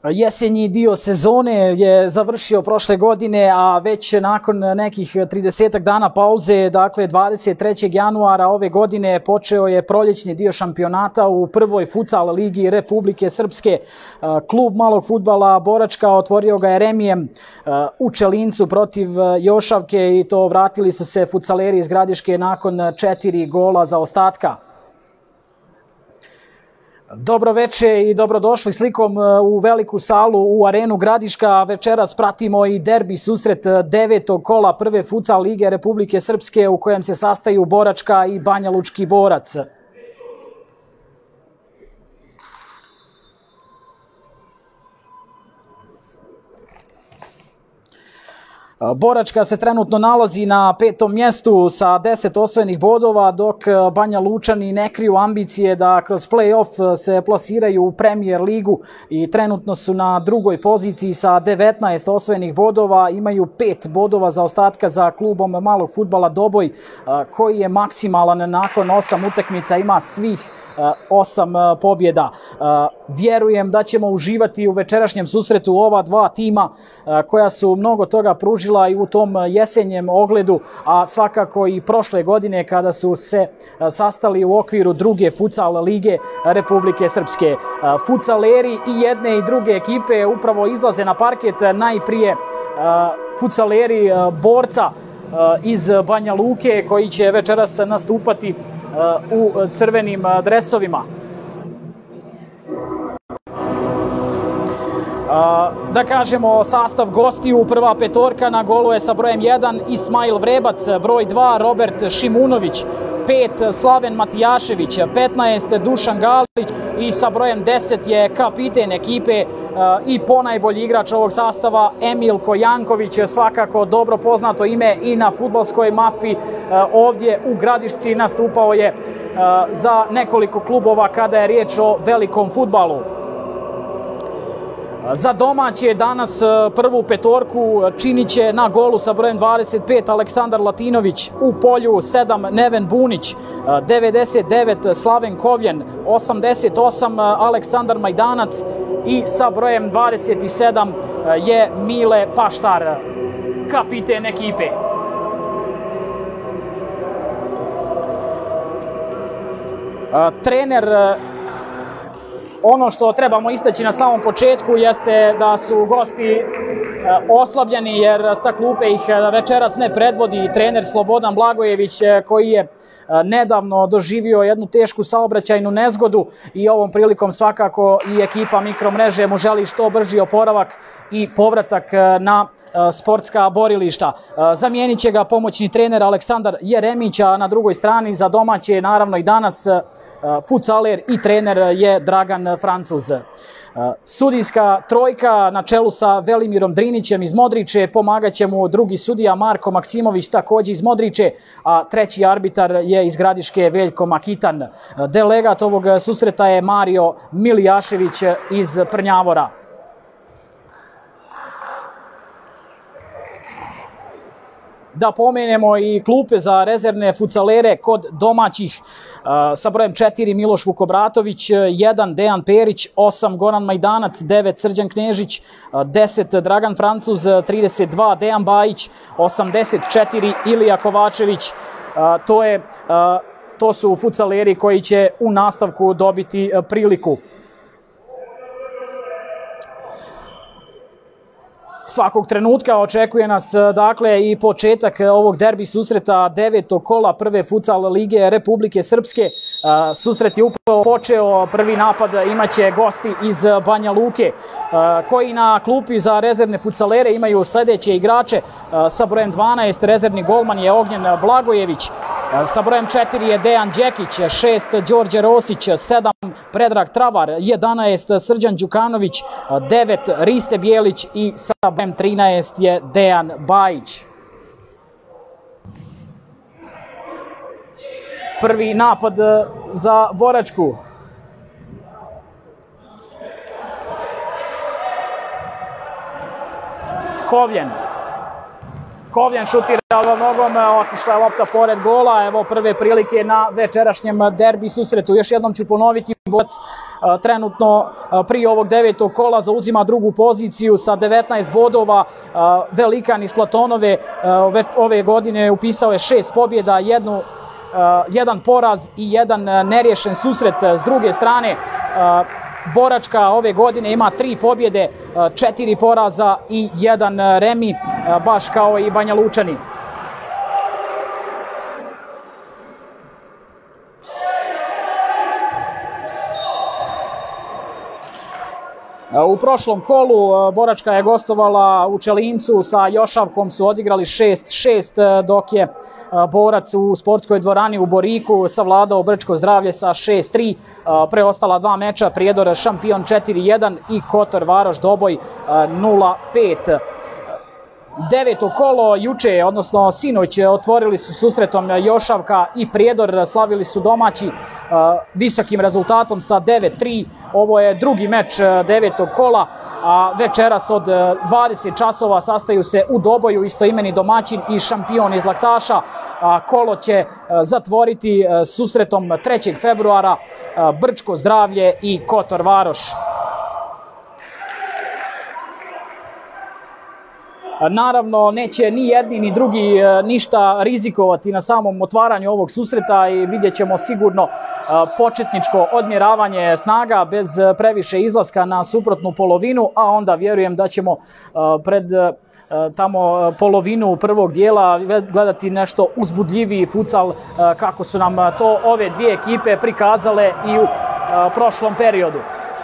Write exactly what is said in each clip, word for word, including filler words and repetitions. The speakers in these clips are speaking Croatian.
Jesenji dio sezone je završio prošle godine, a već nakon nekih tridesetak dana pauze, dakle dvadeset trećeg januara ove godine, počeo je proljećni dio šampionata u prvoj futsal ligi Republike Srpske. Klub malog fudbala Boračka otvorio ga je remijem u Čelincu protiv Jošavke i to vratili su se futsaleri iz Gradiške nakon četiri gola zaostatka. Dobro veče i dobrodošli slikom u veliku salu u arenu Gradiška. Večeras pratimo i derbi susret devetog kola prve futsal lige Republike Srpske u kojem se sastaju Boračka i Banja Lučki borac. Boračka se trenutno nalazi na petom mjestu sa deset osvojenih bodova, dok Banja Lučani ne kriju ambicije da kroz play-off se plasiraju u Premier ligu i trenutno su na drugoj poziciji sa devetnaest osvojenih bodova. Imaju pet bodova zaostatka za klubom malog fudbala Doboj, koji je maksimalan nakon osam utakmica, ima svih osam pobjeda. Vjerujem da ćemo uživati u večerašnjem susretu ova dva tima koja su mnogo toga pružila i u tom jesenjem ogledu, a svakako i prošle godine kada su se sastali u okviru druge futsal lige Republike Srpske. Futsaleri i jedne i druge ekipe upravo izlaze na parket, najprije futsaleri Borca iz Banja Luke koji će večeras nastupati u crvenim dresovima. Da kažemo sastav gostiju, prva petorka na golu je sa brojem jedan Ismail Vrebac, broj dva Robert Šimunović, pet Slaven Matijašević, petnaest Dušan Galić i sa brojem deset je kapiten ekipe i ponajbolji igrač ovog sastava Emilko Janković, svakako dobro poznato ime i na fudbalskoj mapi. Ovdje u Gradišci nastupao je za nekoliko klubova kada je riječ o velikom fudbalu. Za domaće danas prvu petorku činit će na golu sa brojem dvadeset pet Aleksandar Latinović, u polju sedam Neven Bunić, devedeset devet Slaven Kovljen, osamdeset osam Aleksandar Majdanac i sa brojem dvadeset sedam je Mile Paštar, kapiten ekipe. Trener, ono što trebamo istaći na samom početku jeste da su gosti oslabljeni jer sa klupe ih večeras ne predvodi trener Slobodan Blagojević koji je nedavno doživio jednu tešku saobraćajnu nezgodu i ovom prilikom svakako i ekipa Mikromreže mu želi što brži oporavak i povratak na sportska borilišta. Zamijenit će ga pomoćni trener Aleksandar Jeremić, a na drugoj strani za domaće naravno i danas futsaler i trener je Dragan Francuz. Sudijska trojka na čelu sa Velimirom Drinićem iz Modriče, pomagat će mu drugi sudija Marko Maksimović također iz Modriče, a treći arbitar je iz Gradiške Veljko Makitan. Delegat ovog susreta je Mario Milijašević iz Prnjavora. Da pomenemo i klupe za rezervne futsalere kod domaćih, sa brojem četiri Miloš Vukobratović, jedan Dejan Perić, osam Goran Majdanac, devet Srđan Knežić, deset Dragan Francuz, trideset dva Dejan Bajić, osamdeset četiri Ilija Kovačević. To je, to su futsaleri koji će u nastavku dobiti priliku. Svakog trenutka očekuje nas dakle i početak ovog derbi susreta devetog kola prve futsal lige Republike Srpske. Susret je upravo počeo, prvi napad imaće gosti iz Banja Luke koji na klupi za rezervne futsalere imaju sljedeće igrače. Sa brojem dvanaest rezervni golman je Ognjen Blagojević, sa brojem četiri je Dejan Đekić, šest Đorđe Rosić, sedam Predrag Travar, jedanaest Srđan Đukanović, devet Riste Bijelić i sa brojem trinaest je Dejan Bajić. Prvi napad za Boračku. Kovljen. Kovljen šutira nogom, otišla je lopta pored gola. Evo prve prilike na večerašnjem derbi susretu. Još jednom ću ponoviti, Borac trenutno prije ovog devetog kola zauzima drugu poziciju sa devetnaest bodova. Velikan iz Platonove ove godine upisao je šest pobjeda, jednu jedan poraz i jedan neriješen susret. S druge strane, Boračka ove godine ima tri pobjede, četiri poraza i jedan remi, baš kao i Banja Lučani. U prošlom kolu Boračka je gostovala u Čelincu, sa Jošavkom su odigrali šest šest, dok je Borac u sportskoj dvorani u Boriku savladao Brčko Zdravlje sa šest tri. Preostala dva meča, Prijedor šampion četiri jedan i Kotor Varoš Doboj nula pet. Deveto kolo juče, odnosno sinoć, otvorili su susretom Jošavka i Prijedor, slavili su domaći visokim rezultatom sa devet tri. Ovo je drugi meč devetog kola, a večeras od dvadeset časova sastaju se u Doboju istoimeni domaćin i šampion iz Laktaša. Kolo će zatvoriti susretom trećeg februara Brčko Zdravlje i Kotor Varoš. Naravno, neće ni jedni ni drugi ništa rizikovati na samom otvaranju ovog susreta i vidjet ćemo sigurno početničko odmjeravanje snaga bez previše izlaska na suprotnu polovinu, a onda vjerujem da ćemo pred tamo polovinu prvog dijela gledati nešto uzbudljiviji futsal kako su nam to ove dvije ekipe prikazale i u prošlom periodu.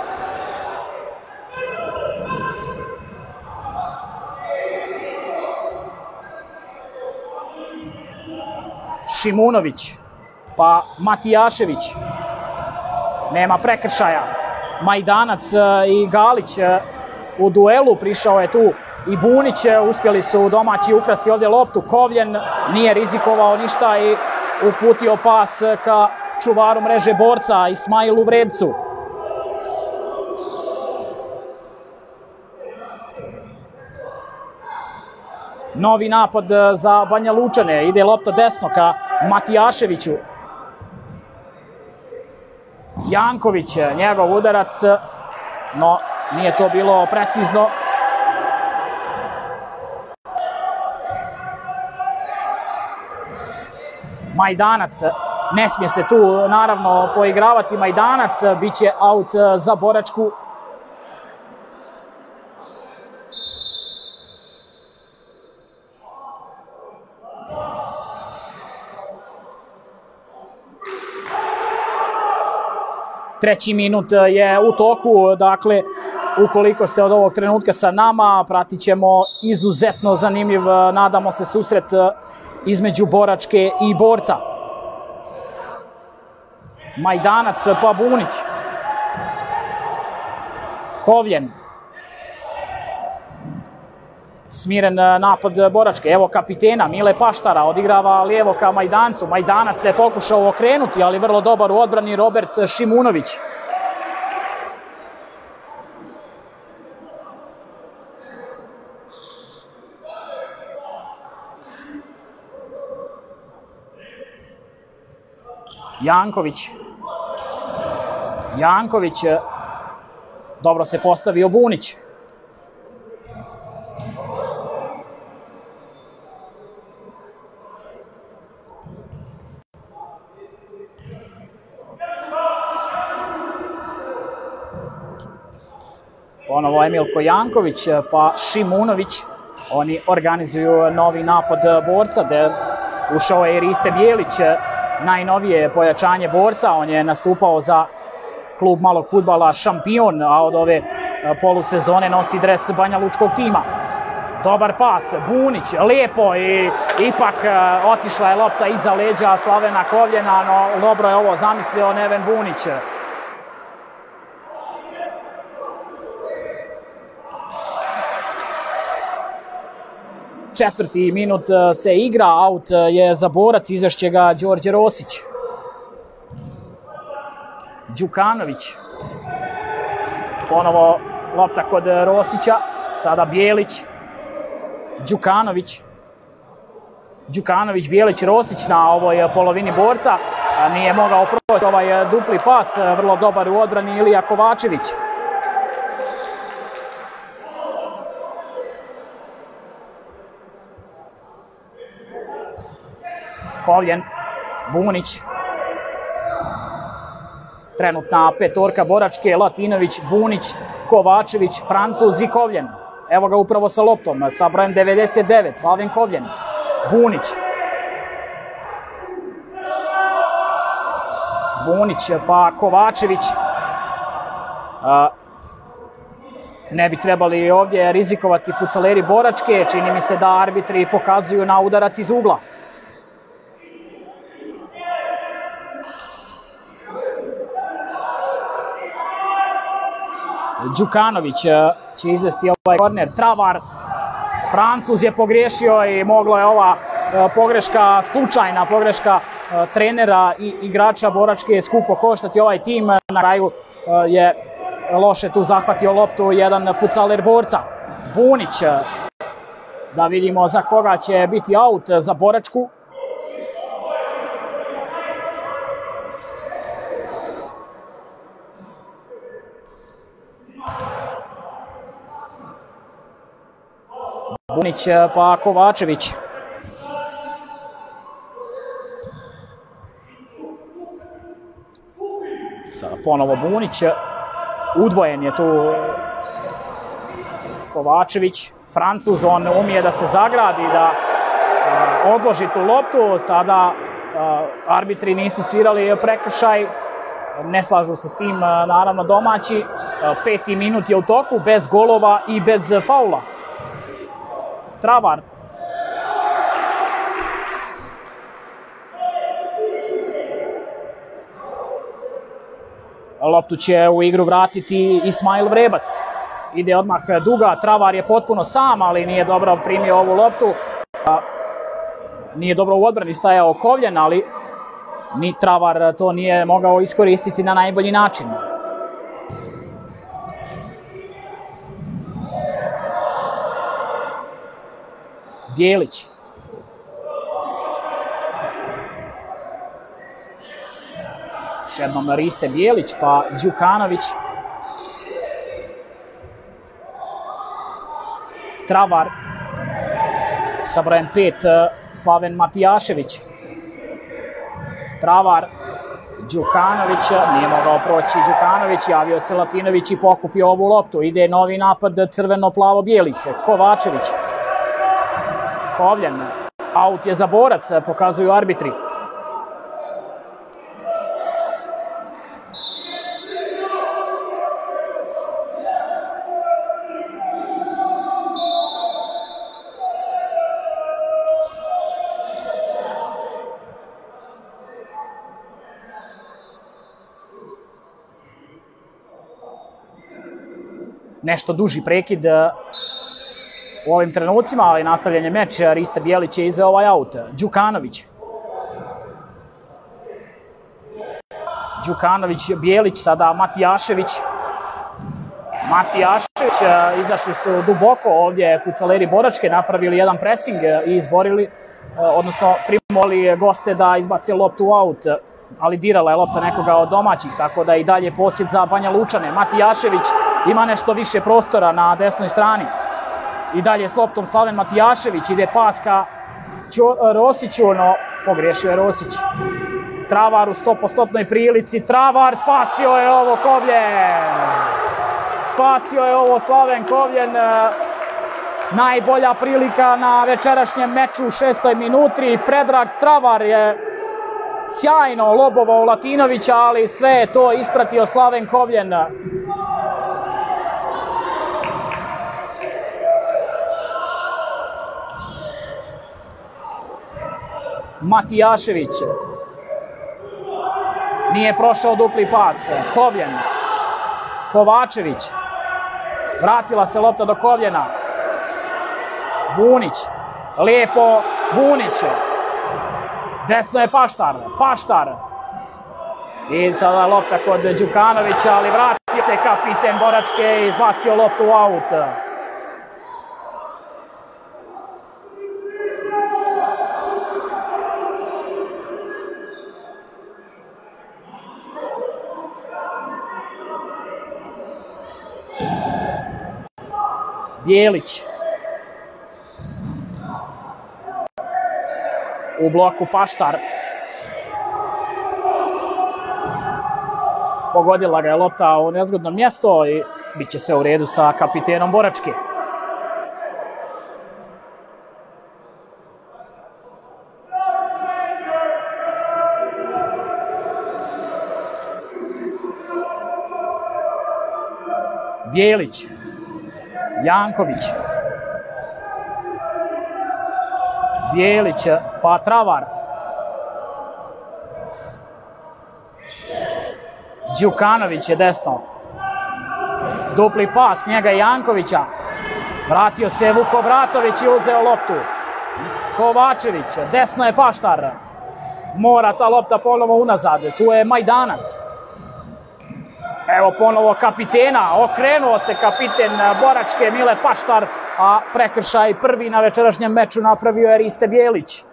Šimunović, pa Matijašević, nema prekršaja. Majdanac i Galić u duelu, prišao je tu i Bunić, uspjeli su domaći ukrasti ovdje loptu. Kovljen nije rizikovao ništa i uputio pas ka čuvaru mreže Borca, Ismailu Vrebcu. Novi napad za Banja Lučane, ide lopta desno ka Matijaševiću. Janković, njegov udarac, no nije to bilo precizno. Majdanac, ne smije se tu naravno poigravati Majdanac, bit će aut za Boračku. Treći minut je u toku, dakle, ukoliko ste od ovog trenutka sa nama, pratit ćemo izuzetno zanimljiv, nadamo se, susret između Boračke i Borca. Majdanac pa Bunić. Kovljen. Smiren napad Boračke, evo kapitena Mile Paštara, odigrava lijevo ka Majdancu. Majdanac se pokušao okrenuti, ali vrlo dobar u odbrani Robert Šimunović. Janković. Janković, dobro se postavio Bunić. Ponovo Emilko Janković pa Šimunović. Oni organizuju novi napad Borca, gde ušao je i Riste Bijelić, najnovije pojačanje Borca. On je nastupao za klub malog fudbala Šampion, a od ove polusezone nosi dres Banja Lučkog tima. Dobar pas, Bunić, lijepo i ipak otišla je lopta iza leđa Slavena Kovljena, no dobro je ovo zamislio Neven Bunić. Četvrti minut se igra, aut je za Borac, izvešće ga Đorđe Rosić. Đukanović. Ponovo lopta kod Rosića, sada Bijelić. Đukanović. Đukanović, Bijelić, Rosić na ovoj polovini Borca. nije mogao proći ovaj dupli pas, vrlo dobar u odbrani Ilija Kovačević. Kovljen, Bunić. Trenutna petorka Boračke, Latinović, Bunić, Kovačević, Francuz i Kovljen. Evo ga upravo sa loptom, sa brojem devedeset devet, Slaven Kovljen. Bunić. Bunić pa Kovačević. Ne bi trebali ovdje rizikovati futsaleri Boračke, čini mi se da arbitri pokazuju na udarac iz ugla. Đukanović će izvesti ovaj korner, Travar, Francuz je pogriješio i moglo je ova pogreška, slučajna pogreška trenera i igrača Boračke skupo koštati ovaj tim. Na kraju je loše tu zahvatio loptu jedan futsaler Borca. Bunić, da vidimo za koga će biti aut za Boračku. Bunić pa Kovačević. Sada ponovo Bunić. Udvojen je tu Kovačević. Francuz, on umije da se zagradi, da odloži tu loptu. Sada arbitri nisu svirali prekršaj. Ne slažu se s tim naravno domaći. Peti minut je u toku, bez golova i bez faula. Travar. Loptu će u igru vratiti Ismail Vrebac. Ide odmah duga, Travar je potpuno sam, ali nije dobro primio ovu loptu. Nije dobro u odbrani stajao Kovljen, ali ni Travar to nije mogao iskoristiti na najbolji način. Bjelić. Još jednom Riste Bjelić, pa Đukanović. Travar. Sa brojem pet Slaven Matijašević. Travar. Đukanović, nije mogao proći Đukanović, javio se Latinović i pokupio ovu loptu. Ide novi napad crveno-plavo-bijelih. Kovačević. Kovljen, aut je za Borac, pokazuju arbitri. Nešto duži prekid u ovim trenucima, ali nastavljen je meč. Riste Bjelić je izveo ovaj aut. Đukanović. Đukanović, Bjelić, sada Matijašević. Matijašević, izašli su duboko ovdje futsaleri Boračke, napravili jedan presing i izborili, odnosno primoli goste da izbace loptu u aut, ali dirala je lopta nekoga od domaćih, tako da i dalje posjed za Banja Lučane. Matijašević ima nešto više prostora na desnoj strani. I dalje s loptom Slaven Matijašević, ide pas ka Rosiću, no pogriješio je Rosić. Travar u sto posto prilici, Travar, spasio je ovo Kovljen. Spasio je ovo Slaven Kovljen. Najbolja prilika na večerašnjem meču u šestoj minuti. Predrag Travar je sjajno lobovao Latinovića, ali sve je to ispratio Slaven Kovljen. Matijašević. Nije prošao dupli pas. Kovljen. Kovačević. Vratila se lopta do Kovljena. Bunić. Lijepo Bunić. Desno je Paštar. Paštar. I sada lopta kod Đukanovića, ali vratio se kapiten Boračke i izbacio loptu u aut. Bijelić. U bloku Paštar. Pogodila ga je lopta u nezgodno mjesto i bit će se u redu sa kapitenom Boračke. Bijelić. Janković. Bijelić pa Travar. Đukanović je desno. Dupli pas njega i Jankovića. Vratio se Vukobratović i uzeo loptu. Kovačević, desno je Paštar. Mora ta lopta ponovo unazad. Tu je Majdanac. Evo ponovo kapitena. Okrenuo se kapiten Boračke Mile Paštar. A prekršaj prvi na večerašnjem meču napravio je Riste Bijelić.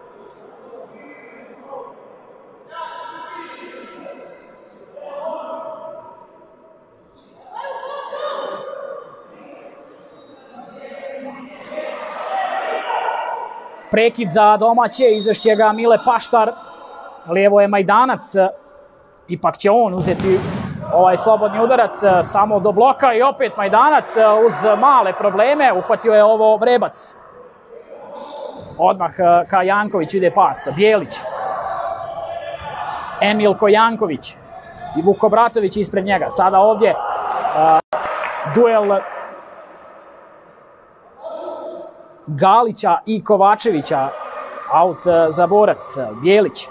Prekid za domaće, izvešće ga Mile Paštar. Lijevo je Majdanac. Ipak će on uzeti ovaj slobodni udarac samo do bloka i opet Majdanac uz male probleme. Uhvatio je ovo Vrebac. Odmah ka Janković ide pas. Bijelić. Emilko Janković. I Vukobratović ispred njega. Sada ovdje uh, duel Galića i Kovačevića. Aut za Borac. Bijelić.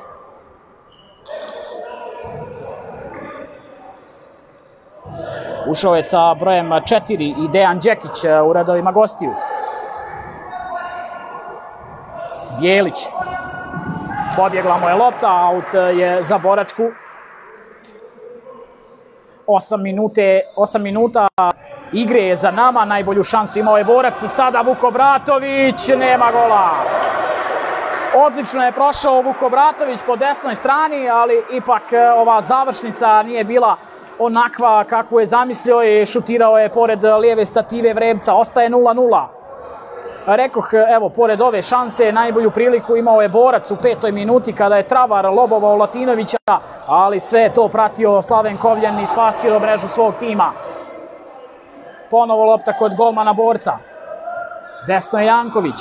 Ušao je sa brojem četiri i Dejan Đekić u redovima gostiju. Bijelić. Pobjegla mu je lopta, aut je za Boračku. Osam minuta igre je za nama, najbolju šansu imao je Borac. Sada Vukobratović, nema gola. Odlično je prošao Vukobratović po desnoj strani, ali ipak ova završnica nije bila onakva kakvu je zamislio i šutirao je pored lijeve stative Vrebca. Ostaje nula nula. Rekoh, evo, pored ove šanse, najbolju priliku imao je Borac u petoj minuti kada je Travar lobovao Latinovića, ali sve je to pratio Slaven Kovljan i spasio mrežu svog tima. Ponovo lopta kod golmana Borca. Desno je Janković.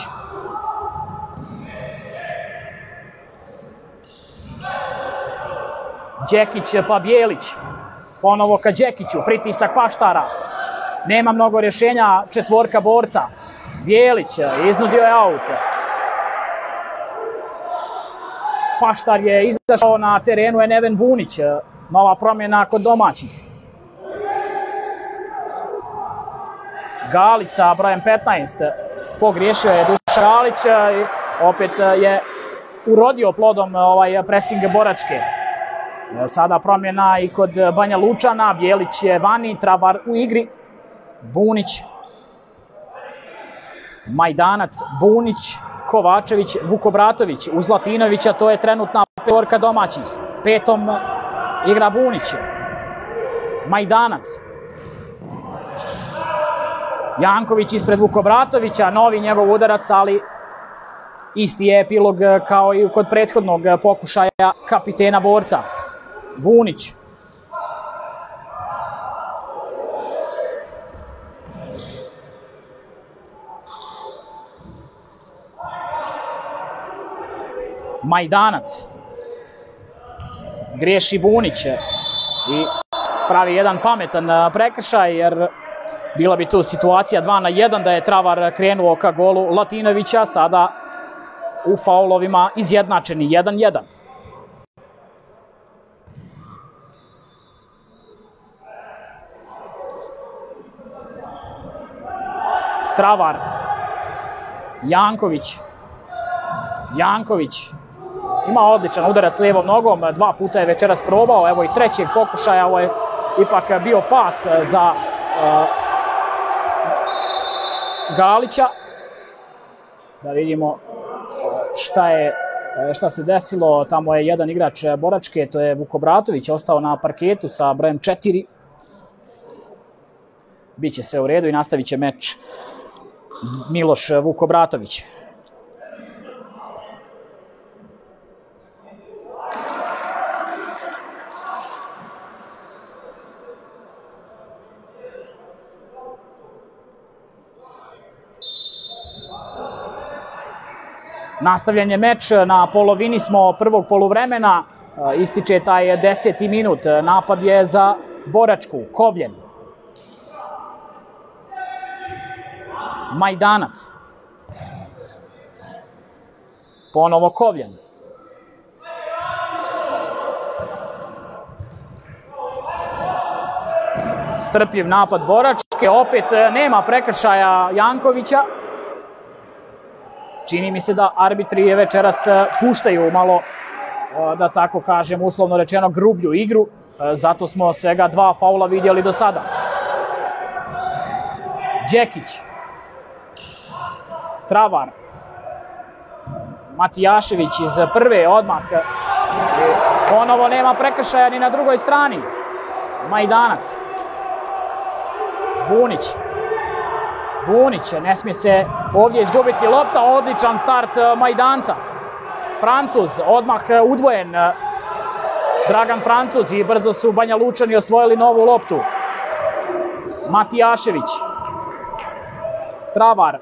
Đekić pa Bijelić. Ponovo ka Đekiću, pritisak Paštara. Nema mnogo rješenja četvorka Borca. Bijelić iznudio je aut. Paštar je izašao, na terenu je Neven Bunić. Nova promjena kod domaćih. Galić sa brojem petnaest. Pogriješio je Dušan Galić i opet je urodio plodom ovaj presing Boračke. Sada promjena i kod Banja Lučana. Bijelić je vani, Travar u igri. Bunić. Majdanac, Bunić, Kovačević, Vukobratović. Uz Latinovića to je trenutna petorka domaćih. Petom igra Bunić. Majdanac. Janković ispred Vukobratovića, novi njegov udarac, ali isti je epilog kao i kod prethodnog pokušaja kapitena Borca. Bunić. Majdanac. Griješi Bunić i pravi jedan pametan prekršaj, jer bila bi tu situacija dva na jedan da je Travar krenuo ka golu Latinovića, sada u faulovima izjednačeni jedan jedan. Travar. Janković. Janković. Ima odličan udarac lijevom nogom, dva puta je večeras probao, evo i trećeg pokušaja, ovo je ipak bio pas za uh, Galića. Da vidimo šta je, šta se desilo, tamo je jedan igrač Boračke, to je Vukobratović, ostao na parketu sa brojem četiri. Biće se u redu i nastavit će meč Miloš Vukobratović. Nastavljen je meč, na polovini smo prvog poluvremena, ističe taj deseti minut, napad je za Boračku, Kovljen. Majdanac. Ponovo Kovljen. Strpljiv napad Boračke, opet nema prekršaja Jankovića. Čini mi se da arbitri večeras puštaju malo, da tako kažem, uslovno rečeno, grublju igru. Zato smo svega dva faula vidjeli do sada. Đekić. Travar. Matijašević iz prve odmah. Ponovo nema prekršaja ni na drugoj strani. Majdanac. Bunić. Bunić, ne smije se ovdje izgubiti lopta, odličan start Majdanca. Francuz, odmah udvojen. Dragan Francuz i brzo su Banja Lučani osvojili novu loptu. Matijašević. Travar.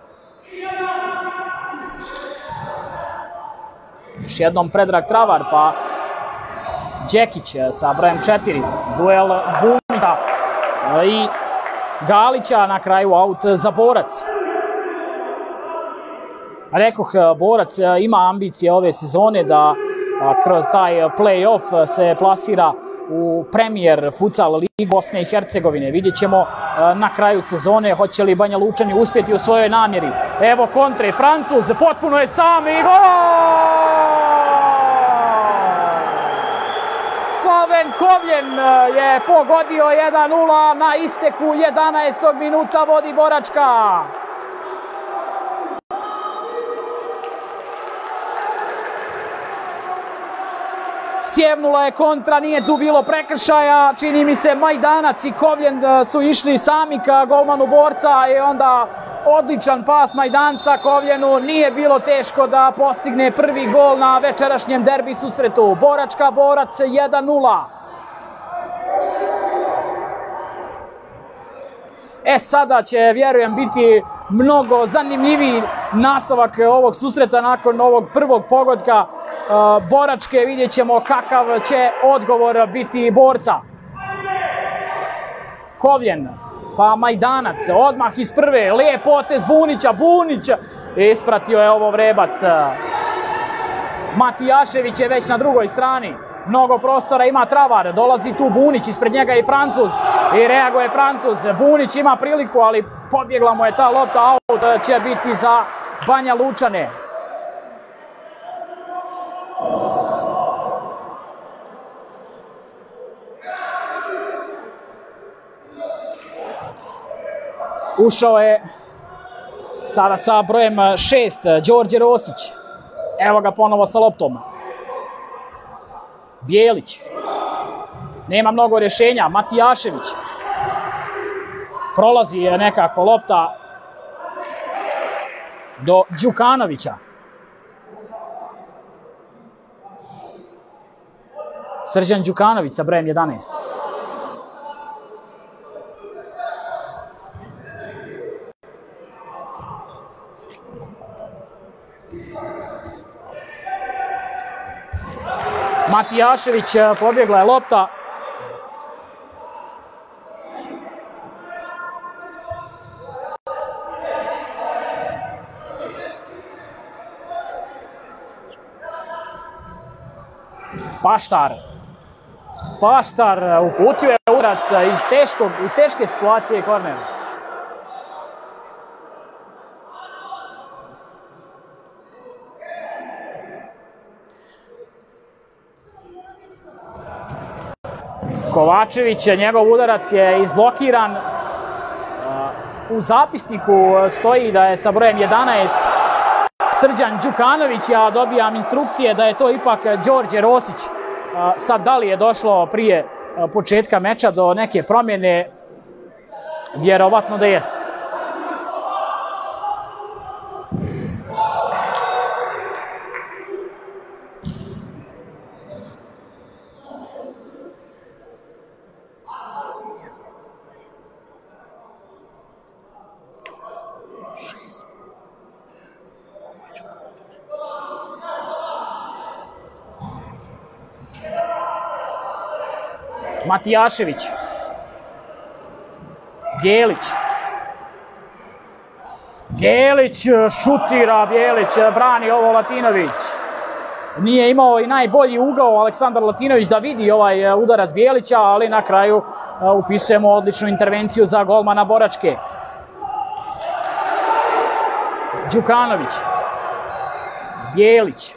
Još jednom Predrag Travar, pa Đekić sa brojem četiri. Duel Bunića i Galića, na kraju aut za Borac. Rekoh, Borac ima ambicije ove sezone da kroz taj play-off se plasira u premijer futsal Ligu Bosne i Hercegovine. Vidjet ćemo na kraju sezone hoće li Banja Lučani uspjeti u svojoj namjeri. Evo kontre, Francuz potpuno je sam i gol! Slaven Kovljen je pogodio jedan nula na isteku jedanaestog minuta, vodi Boračka. Sjevnula je kontra, nije tu bilo prekršaja, čini mi se Majdanac i Kovljen su išli sami ka golmanu Borca i onda odličan pas Majdanca Kovljenu, nije bilo teško da postigne prvi gol na večerašnjem derbi susretu. Boračka Borac jedan nula. E sada će, vjerujem, biti mnogo zanimljiviji nastavak ovog susreta nakon ovog prvog pogotka Boračke. Vidjet ćemo kakav će odgovor biti Borca. Kovljen, pa Majdanac, odmah iz prve, lijep potez Bunića, Bunić ispratio je ovo Vrebac. Matijašević je već na drugoj strani, mnogo prostora ima Travar, dolazi tu Bunić, ispred njega i Francuz i reaguje Francuz. Bunić ima priliku, ali pobjegla mu je ta lopta, aut će biti za Banja Lučane. Ušao je sada sa brojem šest Đorđe Rosić. Evo ga ponovo sa loptom. Bijelić. Nema mnogo rješenja. Matijašević. Prolazi nekako lopta do Đukanovića. Srđan Đukanović sa brojem jedanaest. Matijašević, pobjegla je lopta. Paštar. Paštar uputio je udarac iz, teškog, iz teške situacije korner. Kovačević, njegov udarac je izblokiran. U zapisniku stoji da je sa brojem jedanaest Srđan Đukanović, ja dobijam instrukcije da je to ipak Đorđe Rosić. Sad da li je došlo prije početka meča do neke promjene? Vjerovatno da jeste. Matijašević. Bjelić. Bjelić šutira, Bjelić brani ovo Latinović. Nije imao i najbolji ugao Aleksandar Latinović da vidi ovaj udarac Bjelića, ali na kraju upisujemo odličnu intervenciju za golmana Boračke. Đukanović. Bjelić.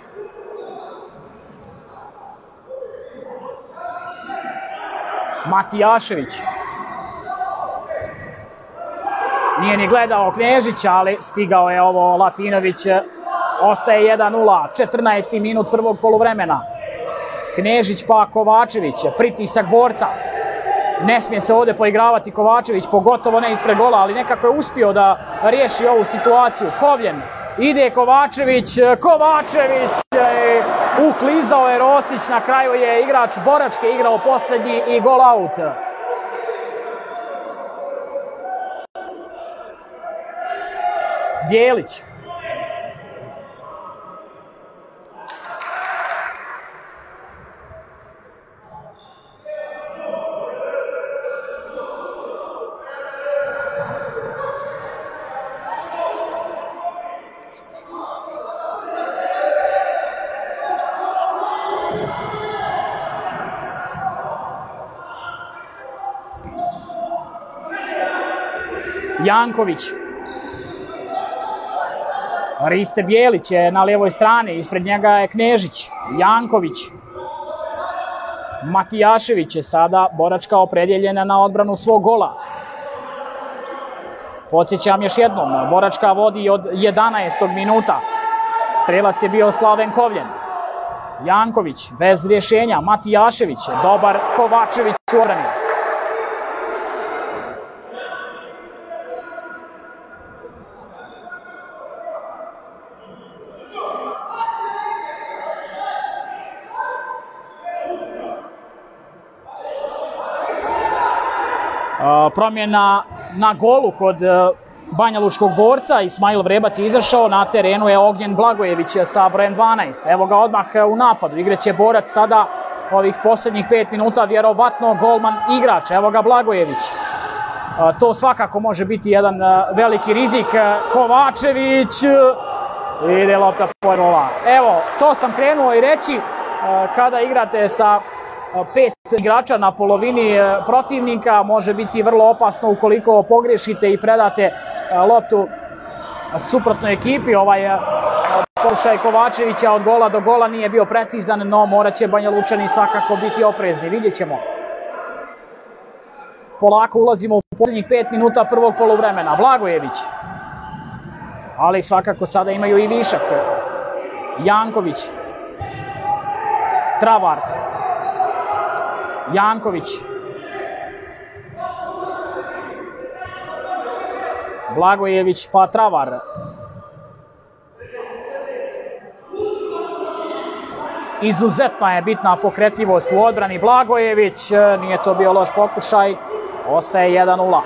Matijašević. Nije ni gledao Knežića, ali stigao je ovo Latinović. Ostaje jedan nula, četrnaesti minut prvog poluvremena. Knežić pa Kovačević, pritisak borca. Ne smije se ovdje poigravati Kovačević, pogotovo ne ispred gola, ali nekako je uspio da riješi ovu situaciju. Kovljen, ide Kovačević, Kovačević, uklizao je Rosić, na kraju je igrač Boračke igrao posljednji i gol out. Bjelić. Janković. Riste Bjelić je na lijevoj strani, ispred njega je Knežić. Janković. Matijašević je sada Boračka opredjeljena na odbranu svog gola. Podsjećam još jednom, Boračka vodi od jedanaestog minuta. Strelac je bio Slaven Kovljen. Janković bez rješenja, Matijašević, dobar Kovačević u obrani. Promjena na golu kod banjalučkog borca, Ismail Vrebac je izašao, na terenu je Ognjen Blagojević sa brojem dvanaest. Evo ga odmah u napadu, igreće Borac sada ovih posljednjih pet minuta, vjerovatno golman igrač, evo ga Blagojević. To svakako može biti jedan veliki rizik. Kovačević, ide lopta po gola. Evo, to sam krenuo i reći, kada igrate sa pet igrača na polovini protivnika, može biti vrlo opasno ukoliko pogriješite i predate loptu suprotnoj ekipi. Ovaj pokušaj Kovačevića od gola do gola nije bio precizan, no morat će Banjalučani svakako biti oprezni. Vidjet ćemo. Polako ulazimo u posljednjih pet minuta prvog poluvremena. Blagojević. Ali svakako sada imaju i višak. Janković. Travar. Janković. Blagojević pa Travar. Izuzetna je bitna pokretljivost u odbrani. Blagojević, nije to bio loš pokušaj, ostaje jedan nula.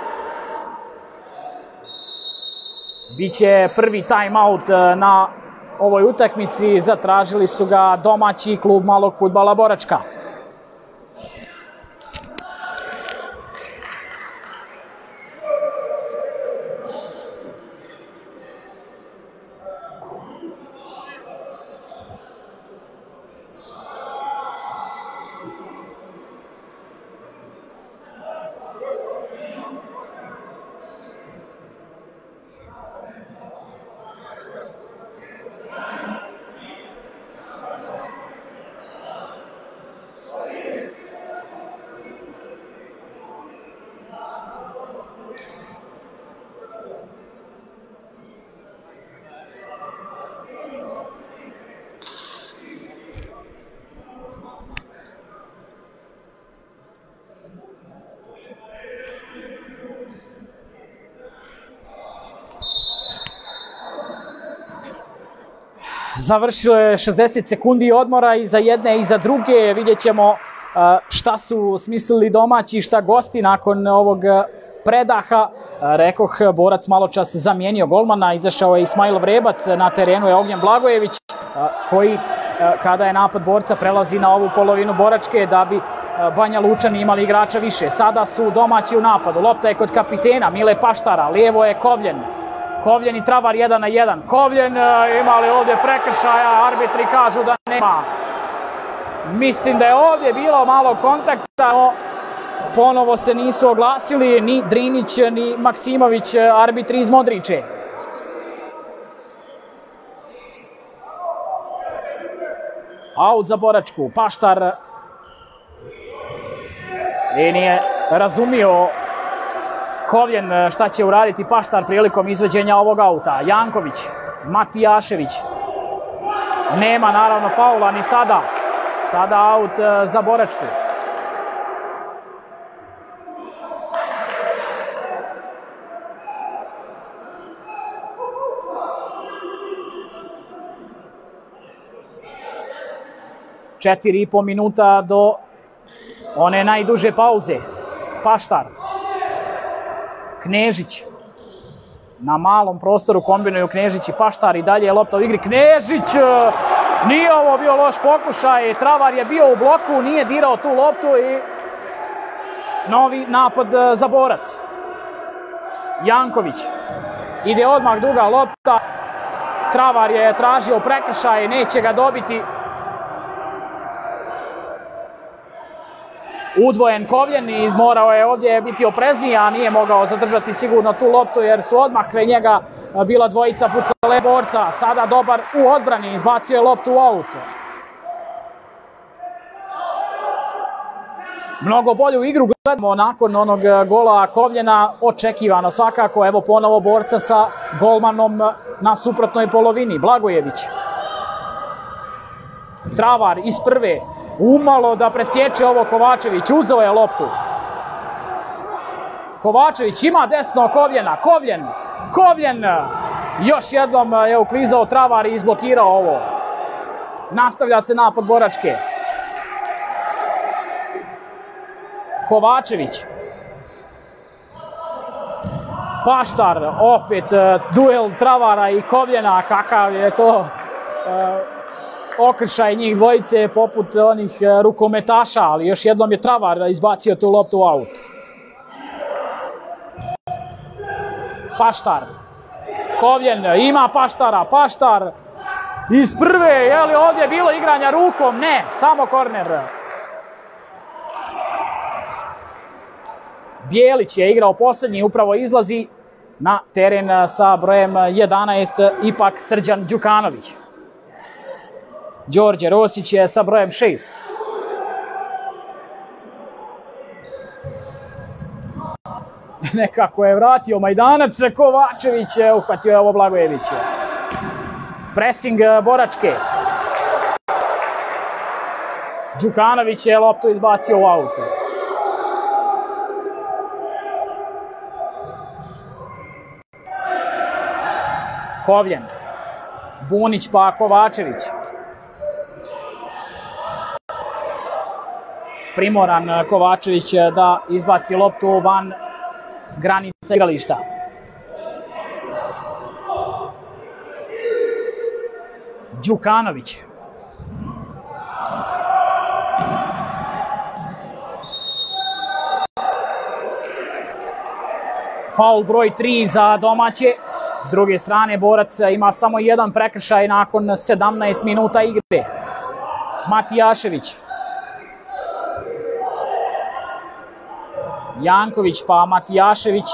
Biće prvi timeout na ovoj utakmici, zatražili su ga domaći klub malog fudbala Boračka. Završilo je šezdeset sekundi odmora i za jedne i za druge. Vidjet ćemo šta su smislili domaći i šta gosti nakon ovog predaha. Rekoh, Borac malo čas zamijenio golmana, izašao je Ismail Vrebac, na terenu je Ognjen Blagojević, koji kada je napad Borca prelazi na ovu polovinu Boračke da bi Banja Lučani imali igrača više. Sada su domaći u napadu. Lopta je kod kapitena Mile Paštara. Lijevo je Kovljen. Kovljen i Travar jedan na jedan. Kovljen, ima li ovdje prekršaja? Arbitri kažu da nema. Mislim da je ovdje bilo malo kontakta, no ponovo se nisu oglasili ni Drinić ni Maksimović, arbitri iz Modriče. Aut za Boračku. Paštar i nije razumio Kovljen šta će uraditi Paštar prilikom izvođenja ovog auta. Janković, Matijašević. Nema naravno faula ni sada. Sada aut za Boračku. Četiri i po minuta do one najduže pauze. Paštar. Knežić. Na malom prostoru kombinuju Knežić i Paštar i dalje je lopta u igri. Knežić! Nije ovo bio loš pokušaj. Travar je bio u bloku, nije dirao tu loptu i novi napad za Borac. Janković. Ide odmah duga lopta. Travar je tražio prekršaj, neće ga dobiti. Udvojen Kovljen i morao je ovdje biti oprezniji, a nije mogao zadržati sigurno tu loptu jer su odmah kraj njega bila dvojica futsale borca. Sada dobar u odbrani, izbacio je loptu u aut. Mnogo bolju igru gledamo nakon onog gola Kovljena, očekivano svakako. Evo ponovo borca sa golmanom na suprotnoj polovini, Blagojević. Travar iz prve. Umalo da presječe ovo Kovačević, uzeo je loptu. Kovačević ima desno Kovljena, Kovljen, Kovljen, još jednom je uklizao Travar i izblokirao ovo. Nastavlja se napad Boračke. Kovačević. Paštar, opet duel Travara i Kovljena, kakav je to okršaj njih dvojice poput onih rukometaša, ali još jednom je Travar izbacio tu loptu u aut. Paštar. Kovljen, ima Paštara, Paštar iz prve, je li ovdje bilo igranja rukom? Ne, samo korner. Bijelić je igrao posljednji, upravo izlazi na teren sa brojem jedanaest, ipak Srđan Đukanović. Đorđe Rosić je sa brojem šest. Nekako je vratio Majdanac, Kovačević je uhvatio ovo Blagojević. Pressing Boračke. Đukanović je loptu izbacio u auto. Kovljen. Bunić pa Kovačević. Primoran Kovačević da izbaci loptu van granica igrališta. Đukanović. Faul broj tri za domaće. S druge strane, Borac ima samo jedan prekršaj nakon sedamnaest minuta igre. Matijašević. Janković pa Matijašević.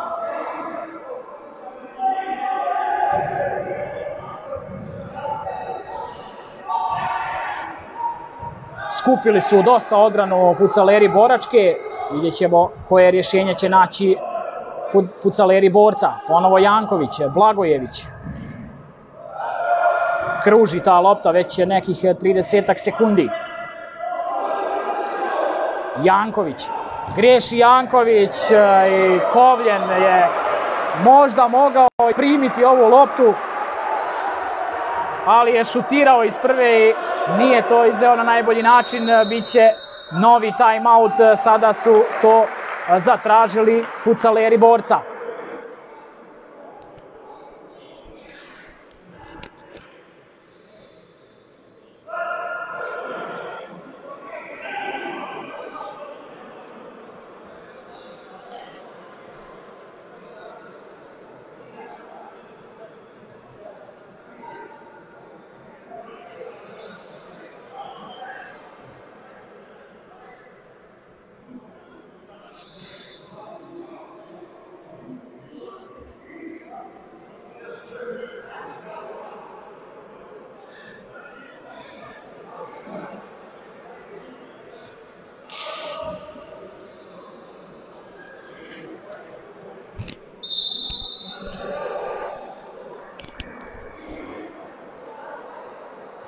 Skupili su dosta odbranu futsaleri Boračke. Vidjet ćemo koje rješenje će naći futsaleri Borca. Ponovo Janković, Blagojević. Kruži ta lopta već nekih tridesetak sekundi. Janković. Griješi Janković i Kovljen je možda mogao primiti ovu loptu, ali je šutirao iz prve i nije to izveo na najbolji način. Biće novi timeout, sada su to zatražili futsaleri Borca.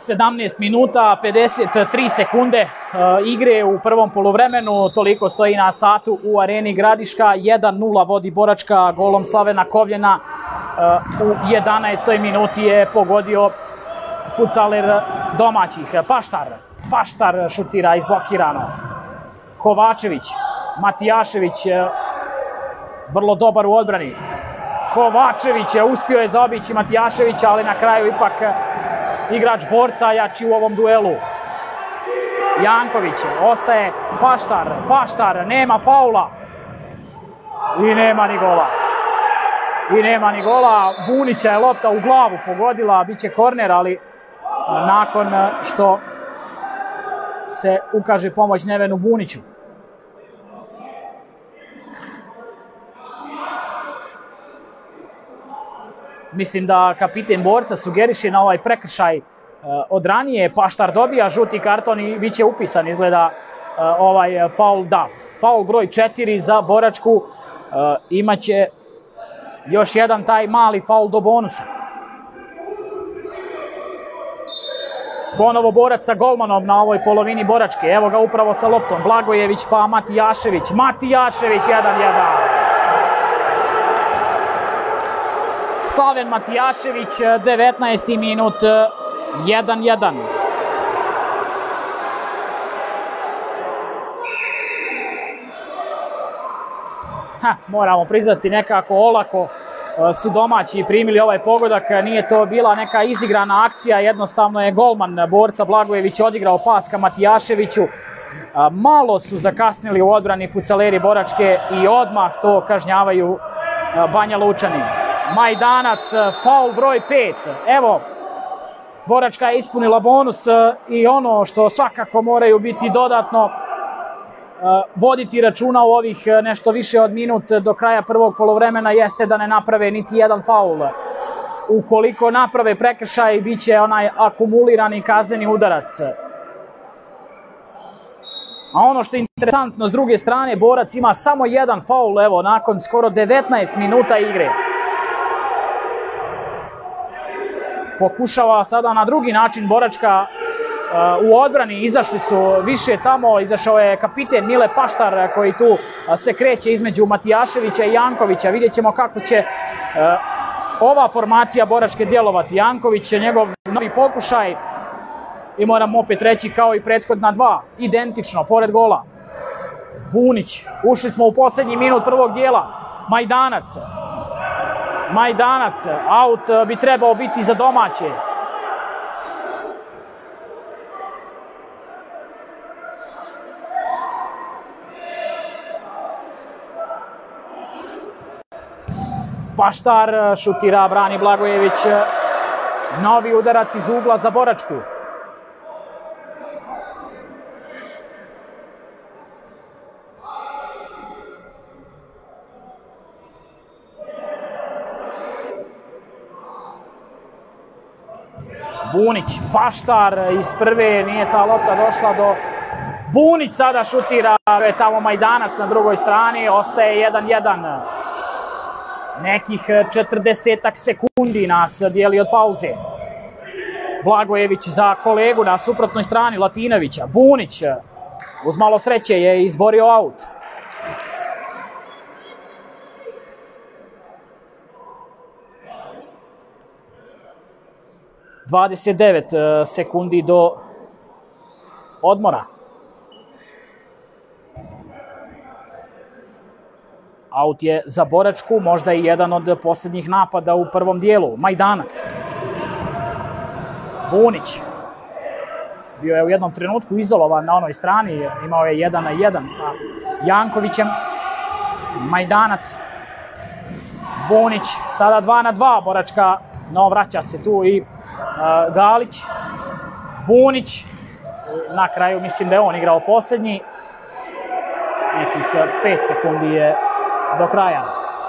sedamnaest minuta, pedeset tri sekunde igre u prvom poluvremenu, toliko stoji na satu u Areni Gradiška, jedan nula vodi Boračka golom Slavena Kovljena, u jedanaestoj minuti je pogodio futsaler domaćih. Paštar, Paštar šutira izblokirano. Kovačević, Matijašević, vrlo dobar u odbrani. Kovačević je uspio je zaobići Matijaševića, ali na kraju ipak igrač Borca jači u ovom duelu. Janković, ostaje Paštar, Paštar, nema faula i nema ni gola. I nema ni gola, Bunića je lopta u glavu pogodila, bit će korner, ali nakon što se ukaže pomoć Nevenu Buniću. Mislim da kapiten Borca sugeriše na ovaj prekršaj od ranije. Paštar dobija žuti karton i bit će upisan, izgleda, ovaj faul da. Faul broj četiri za Boračku, imaće još jedan taj mali faul do bonusa. Ponovo Borac sa golmanom na ovoj polovini Boračke. Evo ga upravo sa loptom. Blagojević pa Matijašević. Matijašević jedan jedan. Slaven Matijašević, devetnaesti minut, jedan jedan. Ha, moramo priznati nekako olako su domaći primili ovaj pogodak, nije to bila neka izigrana akcija, jednostavno je golman Borca Blagojević odigrao pas ka Matijaševiću, malo su zakasnili u odbrani futsaleri Boračke i odmah to kažnjavaju Banja Lučani. Majdanac, faul broj pet, evo, Boračka je ispunila bonus i ono što svakako moraju biti dodatno voditi računa u ovih nešto više od minut do kraja prvog poluvremena jeste da ne naprave niti jedan faul. Ukoliko naprave prekršaj, bit će onaj akumulirani kazneni udarac. A ono što je interesantno, s druge strane, Borac ima samo jedan faul, evo, nakon skoro devetnaest minuta igre. Pokušava sada na drugi način Boračka u odbrani, izašli su više tamo, izašao je kapiten Mile Paštar koji tu se kreće između Matijaševića i Jankovića. Vidjet ćemo kako će ova formacija Boračke djelovati. Janković, njegov novi pokušaj i moram opet reći kao i prethodna dva, identično, pored gola. Bunić, ušli smo u posljednji minut prvog dijela. Majdanac, Majdanac, aut bi trebao biti za domaće. Paštar šutira, brani Blagojević, novi udarac iz ugla za Boračku. Bunić, Paštar iz prve, nije ta lopta došla do... Bunić sada šutira, je tamo Majdanac na drugoj strani, ostaje jedan jedan. Nekih četrdesetak sekundi nas dijeli od pauze. Blagojević za kolegu na suprotnoj strani Latinovića. Bunić uz malo sreće je izborio aut. dvadeset devet sekundi do odmora. Aut je za Boračku, možda i jedan od posljednjih napada u prvom dijelu. Majdanac. Bunić. Bio je u jednom trenutku izolovan na onoj strani, imao je jedan na jedan sa Jankovićem. Majdanac. Bunić, sada dva na dva, Boračka, no vraća se tu i uh, Galić. Bunić, na kraju mislim da je on igrao posljednji. Nekih pet sekundi je do kraja.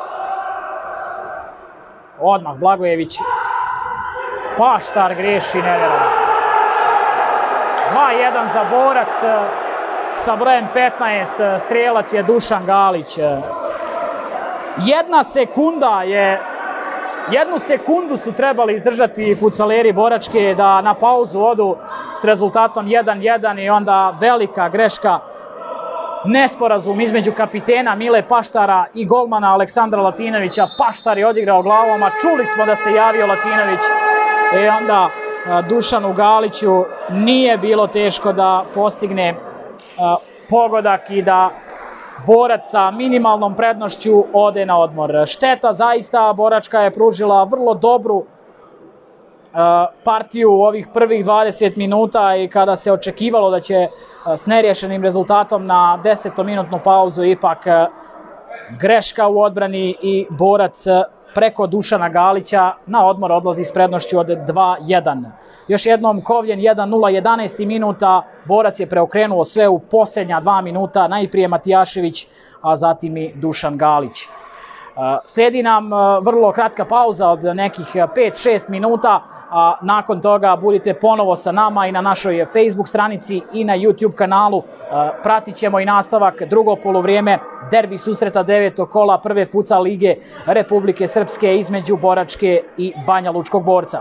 Odmah Blagojević. Paštar greši, nevjerovatno. dva jedan za Borac sa brojem petnaest. Strijelac je Dušan Galić. Jedna sekunda je Jednu sekundu su trebali izdržati fudsaleri Boračke da na pauzu odu s rezultatom jedan jedan i onda velika greška, nesporazum između kapitena Mile Paštara i golmana Aleksandra Latinovića. Paštar je odigrao glavom, a čuli smo da se javio Latinović i onda Dušanu Galiću nije bilo teško da postigne pogodak i da borac sa minimalnom prednošću ode na odmor. Šteta zaista, Boračka je pružila vrlo dobru partiju u ovih prvih dvadeset minuta i kada se očekivalo da će s nerješenim rezultatom na desetominutnu pauzu ipak greška u odbrani i borac preko Dušana Galića na odmor odlazi s prednošću od dva jedan. Još jednom Kovljen jedan nula, jedanaesti minuta, borac je preokrenuo sve u posljednja dva minuta, najprije Matijašević, a zatim i Dušan Galić. Slijedi nam vrlo kratka pauza od nekih pet šest minuta, a nakon toga budite ponovo sa nama i na našoj Facebook stranici i na YouTube kanalu. Pratit ćemo i nastavak drugo poluvrijeme derbi susreta devetog kola prve futsal lige Republike Srpske između Boračke i Banja Lučkog Borca.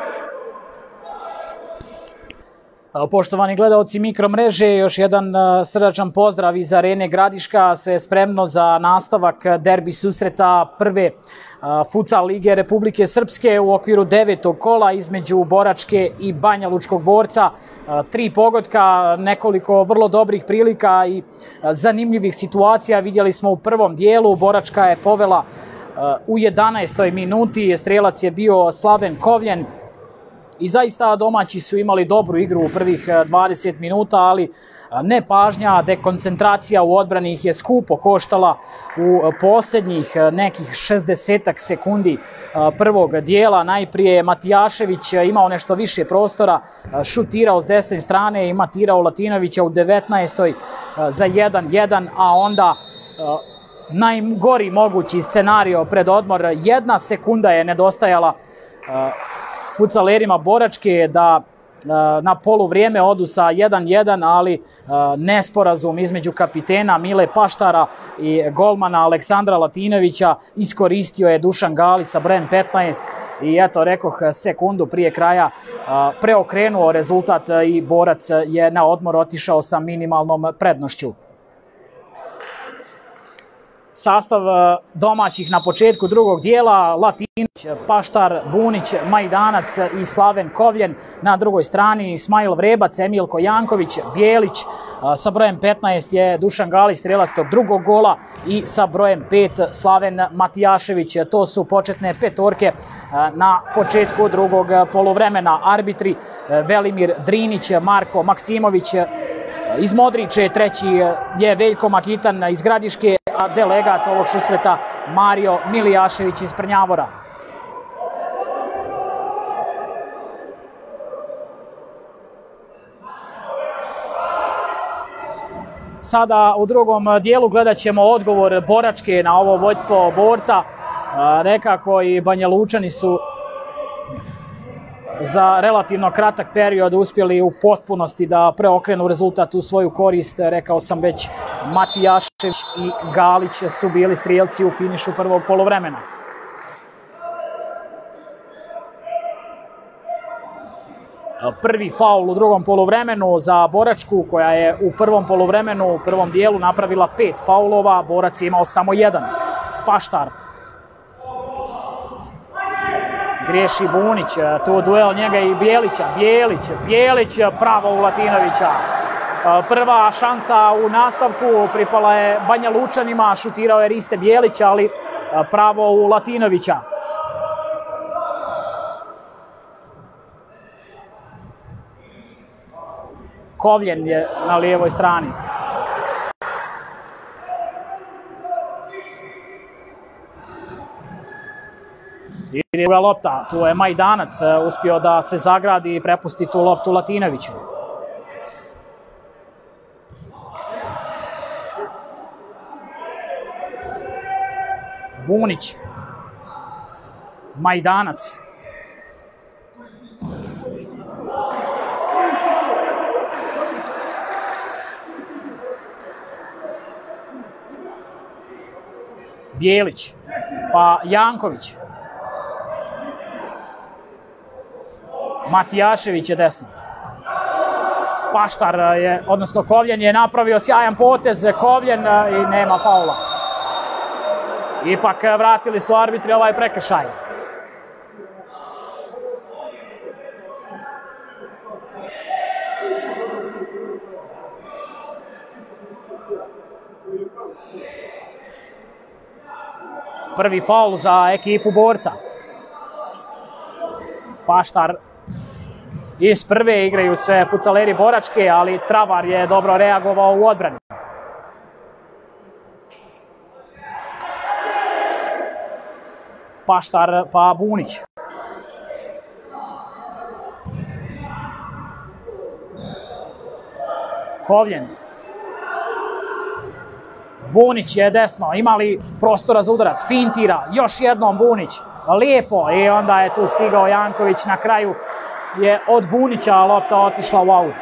Poštovani gledaoci Mikromreže, još jedan srdačan pozdrav iz Arene Gradiška, sve je spremno za nastavak derbi susreta prve futsal lige Republike Srpske u okviru devetog kola između Boračke i Banja Lučkog Borca. Tri pogotka, nekoliko vrlo dobrih prilika i zanimljivih situacija vidjeli smo u prvom dijelu. Boračka je povela u jedanaestoj minuti, strelac je bio Slaven Kovljen. I zaista domaći su imali dobru igru u prvih dvadeset minuta, ali nepažnja, dekoncentracija u odbrani ih je skupo koštala u posljednjih nekih šezdesetak sekundi prvog dijela. Najprije je Matijašević imao nešto više prostora, šutirao s desne strane i matirao Latinovića u devetnaestoj za jedan jedan, a onda najgori mogući scenario pred odmor, jedna sekunda je nedostajala futsalerima Boračke da na poluvrijeme odu sa jedan jedan, ali nesporazum između kapitena Mile Paštara i golmana Aleksandra Latinovića iskoristio je Dušan Galić sa brojem petnaest i eto, rekoh, sekundu prije kraja preokrenuo rezultat i borac je na odmor otišao sa minimalnom prednošću. Sastav domaćih na početku drugog dijela: Latinović, Paštar, Bunić, Majdanac i Slaven Kovljen. Na drugoj strani Ismail Vrebac, Emilko Janković, Bijelić. Sa brojem petnaest je Dušan Galić, strelac tog drugog gola, i sa brojem pet Slaven Matijašević. To su početne petorke na početku drugog poluvremena. Arbitri Velimir Drinić, Marko Maksimović iz Modriče, treći je Veljko Makitan iz Gradiške, a delegat ovog susreta Mario Milijašević iz Prnjavora. Sada u drugom dijelu gledat ćemo odgovor Boračke na ovo vođstvo Borca. Nekako i Banjalučani su za relativno kratak period uspjeli u potpunosti da preokrenu rezultat u svoju korist. Rekao sam već, Matijašević i Galić su bili strijelci u finišu prvog poluvremena. Prvi faul u drugom poluvremenu za Boračku, koja je u prvom poluvremenu, u prvom dijelu napravila pet faulova. Borac je imao samo jedan. Paštar. Griješi Bunić, tu duel njega i Bijelića, Bijelić, Bijelić pravo u Latinovića. Prva šansa u nastavku pripala je Banja Lučanima, šutirao je Riste Bijelić, ali pravo u Latinovića. Kovljen je na lijevoj strani. I druga lopta, tu je Majdanac uspio da se zagradi i prepusti tu loptu Latinoviću. Bunić. Majdanac. Bijelić. Pa Janković. Matijašević je desno. Paštar je, odnosno Kovljen je napravio sjajan potez, Kovljen i nema faula. Ipak vratili su arbitri ovaj prekršaj. Prvi faul za ekipu Borca. Paštar iz prve igraju se futsaleri Boračke, ali Travar je dobro reagovao u odbrani. Paštar pa Bunić. Kovljen. Bunić je desno, ima li prostora za udarac, fintira, još jednom Bunić, lijepo, i onda je tu stigao Janković, na kraju je od Bunića lopta otišla u aut.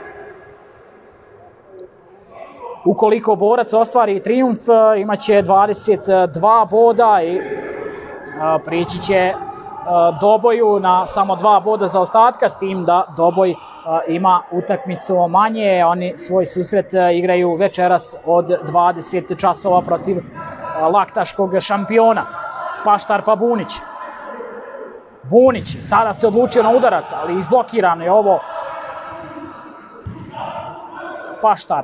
Ukoliko Borac ostvari trijumf, imaće dvadeset dva boda i prići će Doboju na samo dva boda za ostatka, s tim da Doboj ima utakmicu manje. Oni svoj susret igraju večeras od dvadeset časova protiv laktaškog šampiona. Paštar pa Bunić. Bunić sada se odlučio na udarac, ali izblokiran je ovo. Paštar.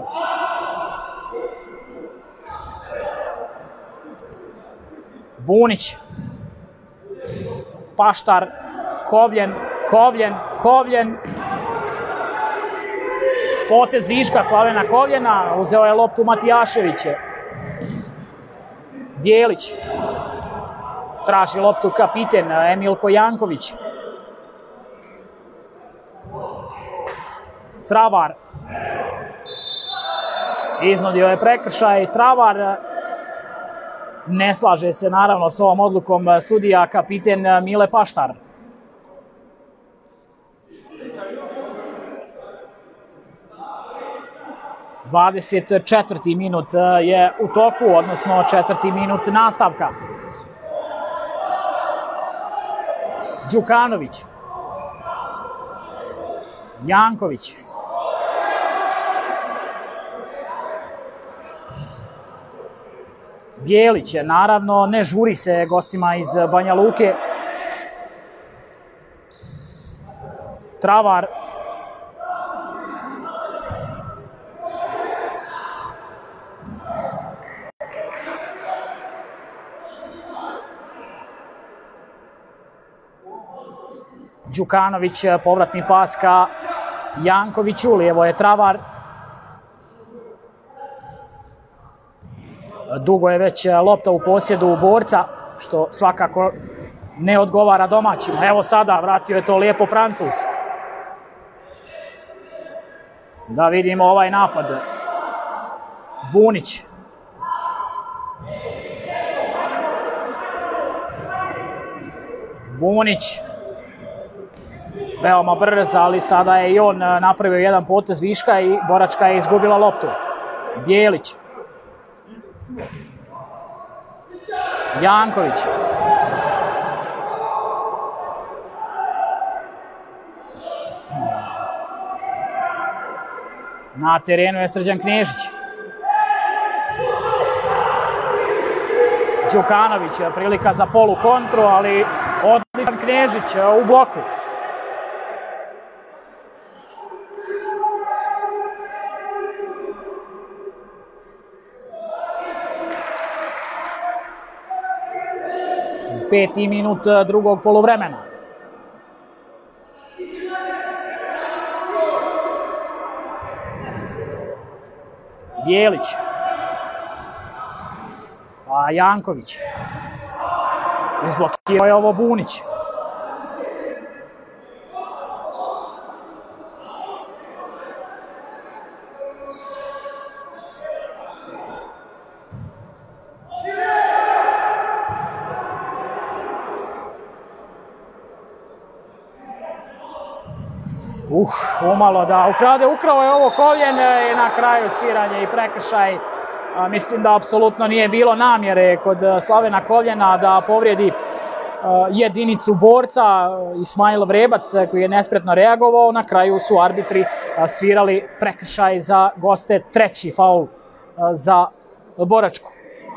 Bunić. Paštar, Kovljen, Kovljen, Kovljen. Potez viška Slavena Kovljena, uzeo je loptu Matijašević. Bjelić. Traži loptu kapiten Emilko Janković. Travar. Iznudio je prekršaj. Travar ne slaže se naravno s ovom odlukom sudija kapiten Mile Paštar. dvadeset četvrti minut je u toku, odnosno četvrti minut nastavka. Đukanović. Janković. Bjelić, naravno ne žuri se gostima iz Banja Luke. Travar. Đukanović, povratni pas ka Jankoviću, lijevo je Travar. Dugo je već lopta u posjedu Borca, što svakako ne odgovara domaćima. Evo sada, vratio je to lijepo Francuz. Da vidimo ovaj napad. Bunić. Bunić. Veoma brz, ali sada je i on napravio jedan potez viška i Boračka je izgubila loptu. Bjelić. Janković. Na terenu je Srđan Knežić. Đukanović, prilika za polu kontru, ali odličan Knežić u bloku. Peti minut drugog poluvremena. Bjelić. Pa Janković. Izblokirao je ovo Bunić. Uh, umalo da ukrade, ukrao je ovo Kovljen i na kraju sviranje i prekršaj. Mislim da apsolutno nije bilo namjere kod Slavena Kovljena da povrijedi jedinicu borca Ismail Vrebac koji je nespretno reagovao. Na kraju su arbitri svirali prekršaj za goste, treći faul za Boračku.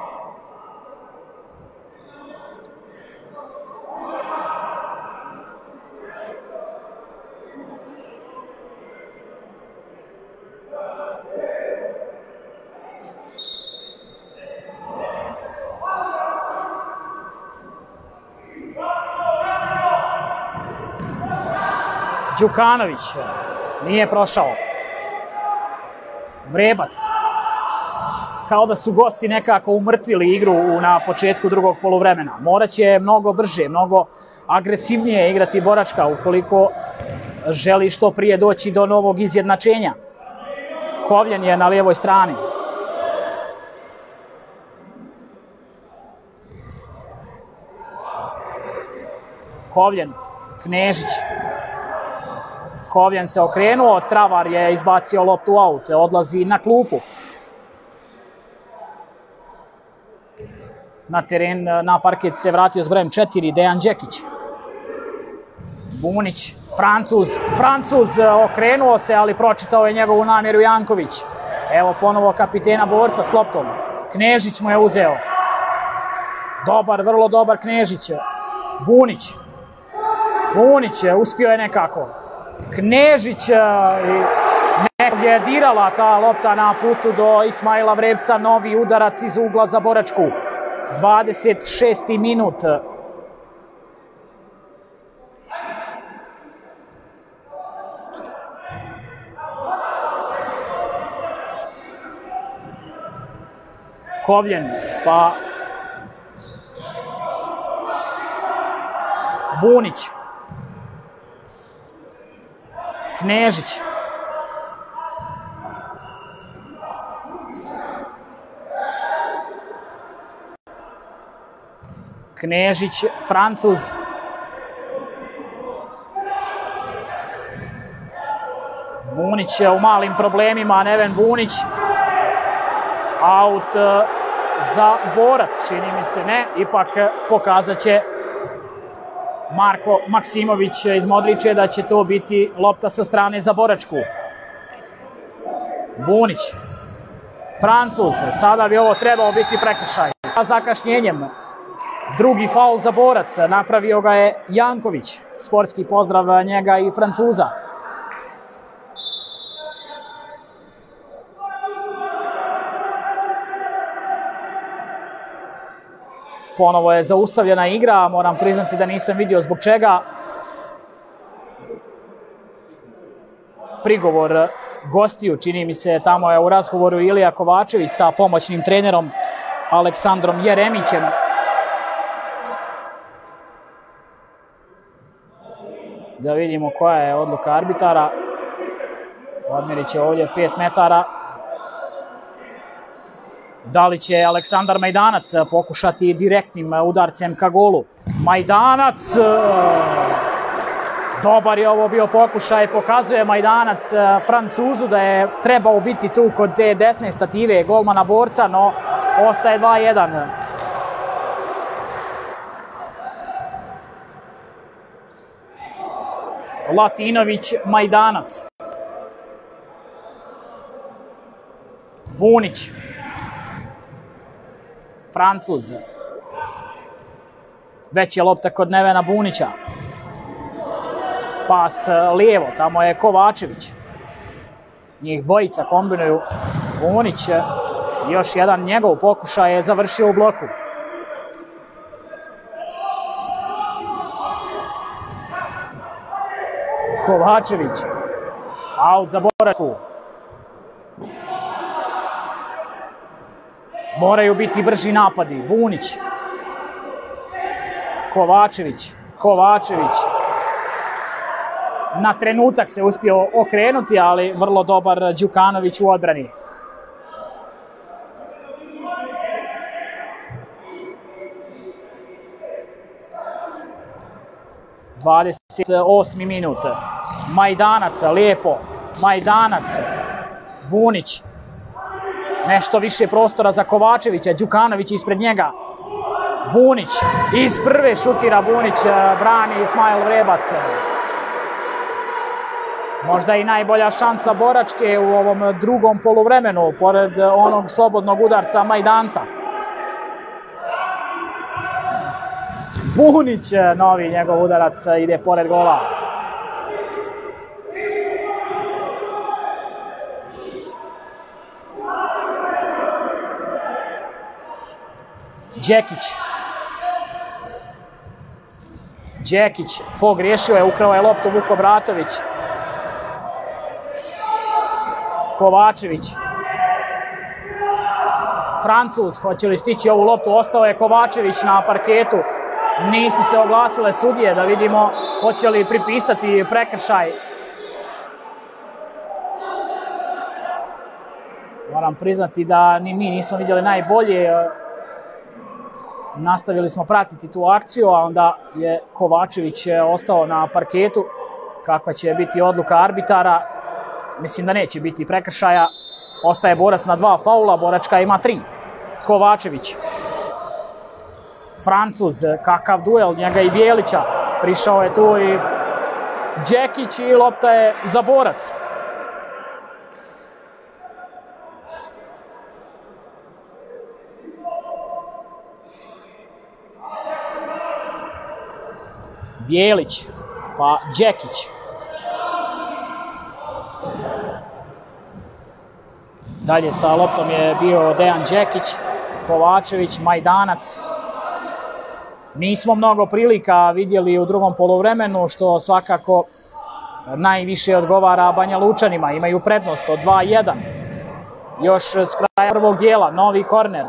Đukanović nije prošao. Vrebac. Kao da su gosti nekako umrtvili igru na početku drugog poluvremena. Morat će mnogo brže, mnogo agresivnije igrati Boračka ukoliko želi što prije doći do novog izjednačenja. Kovljen je na lijevoj strani. Kovljen, Knežić. Kovljen se okrenuo, Travar je izbacio loptu out, odlazi na klupu. Na teren, na parket se vratio s brojem četiri, Dejan Đekić. Bunić, Francuz, Francuz okrenuo se, ali pročitao je njegovu namjeru Janković. Evo ponovo kapitena borca s loptom. Knežić mu je uzeo. Dobar, vrlo dobar Knežić. Bunić. Bunić uspio je nekako. Knežić, nekog je dirala ta lopta na putu do Ismaila Vrebca, novi udarac iz ugla za Boračku. dvadeset šesti minut. Kovljen, pa Bunić. Knežić. Knežić, Francuz. Bunić je u malim problemima, Neven Bunić. Out za Borac, čini mi se ne, ipak pokazat će Marko Maksimović iz Modriče da će to biti lopta sa strane za Boračku. Bunić. Francuz, sada bi ovo trebao biti prekršaj. Sa zakašnjenjem. Drugi faul za Borac, napravio ga je Janković. Sportski pozdrav njega i Francuza. Ponovo je zaustavljena igra, moram priznati da nisam vidio zbog čega. Prigovor gostiju, čini mi se, tamo je u razgovoru Ilija Kovačević sa pomoćnim trenerom Aleksandrom Jeremićem. Da vidimo koja je odluka arbitara. Odmjerit će ovdje pet metara. Da li će Aleksandar Majdanac pokušati direktnim udarcem ka golu? Majdanac! Dobar je ovo bio pokušaj, pokazuje Majdanac Francuzu da je trebao biti tu kod te desne stative golmana borca, no ostaje dva jedan. Latinović, Majdanac. Bunić. Francuz. Već je lopta kod Nevena Bunića. Pas lijevo, tamo je Kovačević. Njih dvojica kombinuju. Bunić, još jedan njegov pokušaj je završio u bloku. Kovačević. Out za Boračku. Moraju biti brži napadi. Bunić. Kovačević. Kovačević. Na trenutak se uspio okrenuti, ali vrlo dobar Đukanović u odbrani. dvadeset osmi minut. Majdanac, lijepo. Majdanac. Bunić. Nešto više prostora za Kovačevića. Đukanović ispred njega. Bunić, iz prve šutira Bunić, brani Ismail Vrebac. Možda i najbolja šansa Boračke u ovom drugom poluvremenu, pored onog slobodnog udarca Majdanca. Bunić, novi njegov udarac, ide pored gola. Đekić. Đekić pogriješio je, ukrao je loptu Vuk Obratović. Kovačević. Francuz, hoće li stići ovu loptu, ostao je Kovačević na parketu. Nisu se oglasile sudije, da vidimo hoće li pripisati prekršaj. Moram priznati da ni mi nismo vidjeli najbolje. Nastavili smo pratiti tu akciju, a onda je Kovačević ostao na parketu. Kakva će biti odluka arbitara? Mislim da neće biti prekršaja. Ostaje borac na dva faula, Boračka ima tri. Kovačević. Francuz, kakav duel njega i Bijelića. Prišao je tu i Đekić i lopta je za Borac. Bijelić, pa Đekić. Dalje sa loptom je bio Dejan Đekić, Kovačević, Majdanac. Nismo mnogo prilika vidjeli u drugom poluvremenu, što svakako najviše odgovara Banja Lučanima. Imaju prednost od dva jedan. Još s kraja prvog dijela, novi korner.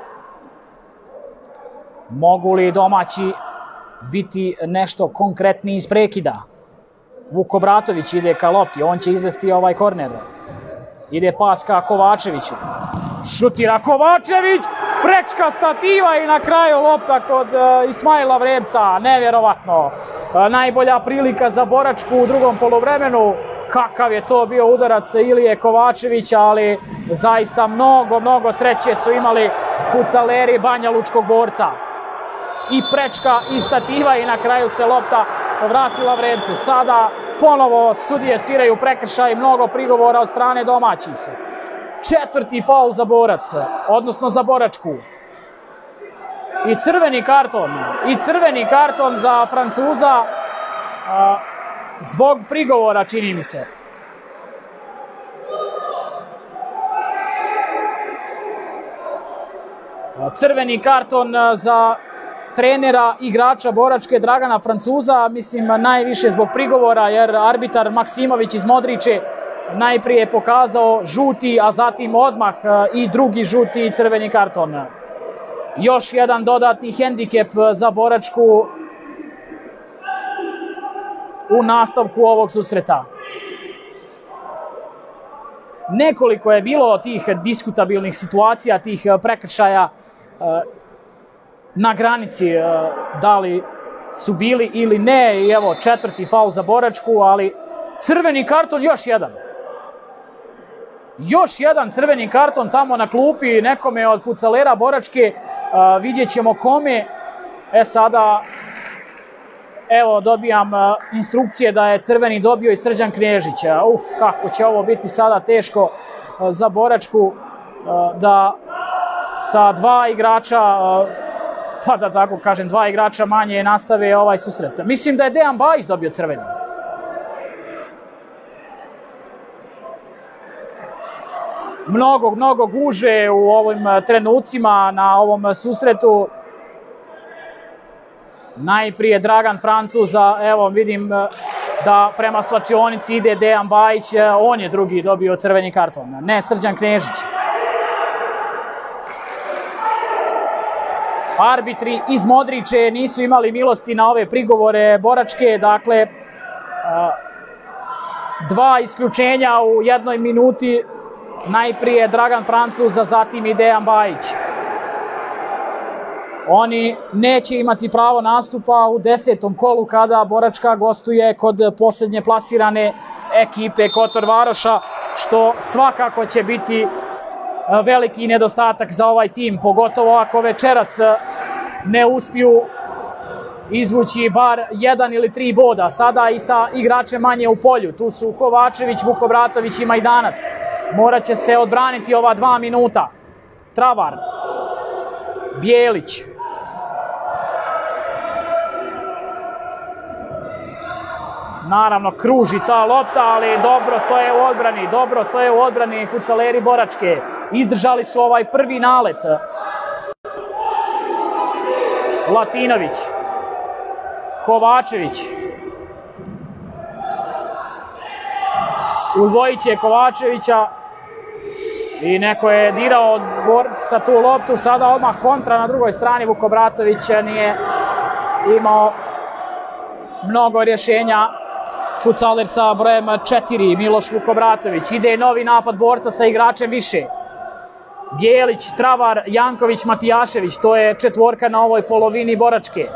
Mogu li domaći biti nešto konkretniji iz prekida? Vuk Obratović ide ka lopti, on će izvesti ovaj korner. Ide pas ka Kovačeviću. Šutira Kovačević, prečka stativa i na kraju lopta kod uh, Ismaila Vrebca. Nevjerovatno. Uh, najbolja prilika za Boračku u drugom poluvremenu. Kakav je to bio udarac Ilije Kovačevića, ali zaista mnogo, mnogo sreće su imali fucaleri Banja Lučkog borca. I prečka i stativa i na kraju se lopta vratila Vrebcu. Sada ponovo sudije sviraju prekršaj, mnogo prigovora od strane domaćih. Četvrti faul za Borac, odnosno za Boračku. I crveni karton, i crveni karton za Francuza a, zbog prigovora, čini mi se. A, crveni karton za trenera igrača Boračke Dragana Francuza, mislim najviše zbog prigovora, jer arbitar Maksimović iz Modriče najprije pokazao žuti, a zatim odmah i drugi žuti crveni karton. Još jedan dodatni hendikep za Boračku u nastavku ovog susreta. Nekoliko je bilo tih diskutabilnih situacija, tih prekršaja na granici, da li su bili ili ne, i evo četvrti faul za Boračku, ali crveni karton još jedan. Još jedan crveni karton tamo na klupi nekome od fucalera Boračke, vidjet ćemo kome. E sada, evo dobijam instrukcije da je crveni dobio i Srđan Knežić. Uf, kako će ovo biti sada teško za Boračku da sa dva igrača, pa da tako kažem, dva igrača manje nastave ovaj susret. Mislim da je Dejan Bajić dobio crveni. Mnogo, mnogo guže u ovim trenucima na ovom susretu. Najprije Dragan Francuza, evo vidim da prema slačionici ide Dejan Bajić, on je drugi dobio crveni karton, ne Srđan Knežić. Arbitri iz Modriče nisu imali milosti na ove prigovore Boračke, dakle dva isključenja u jednoj minuti, najprije Dragan Francuz, a zatim i Dejan Bajić. Oni neće imati pravo nastupa u desetom kolu kada Boračka gostuje kod posljednje plasirane ekipe Kotor Varoša, što svakako će biti veliki nedostatak za ovaj tim, pogotovo ako večeras ne uspiju izvući bar jedan ili tri boda. Sada i sa igračem manje u polju. Tu su Kovačević, Vukobratović i Majdanac. Morat će se odbraniti ova dva minuta. Travar. Bijelić. Naravno, kruži ta lopta, ali dobro stoje u odbrani. Dobro stoje u odbrani futsaleri Boračke. Izdržali su ovaj prvi nalet. Latinović. Kovačević. Udvojit će Kovačevića. I neko je dirao od borca tu loptu. Sada odmah kontra na drugoj strani. Vukobratović nije imao mnogo rješenja. Futsaler sa brojem četiri, Miloš Vukobratović. Ide novi napad borca sa igračem više. Bijelić, Travar, Janković, Matijašević. To je četvorka na ovoj polovini Boračke.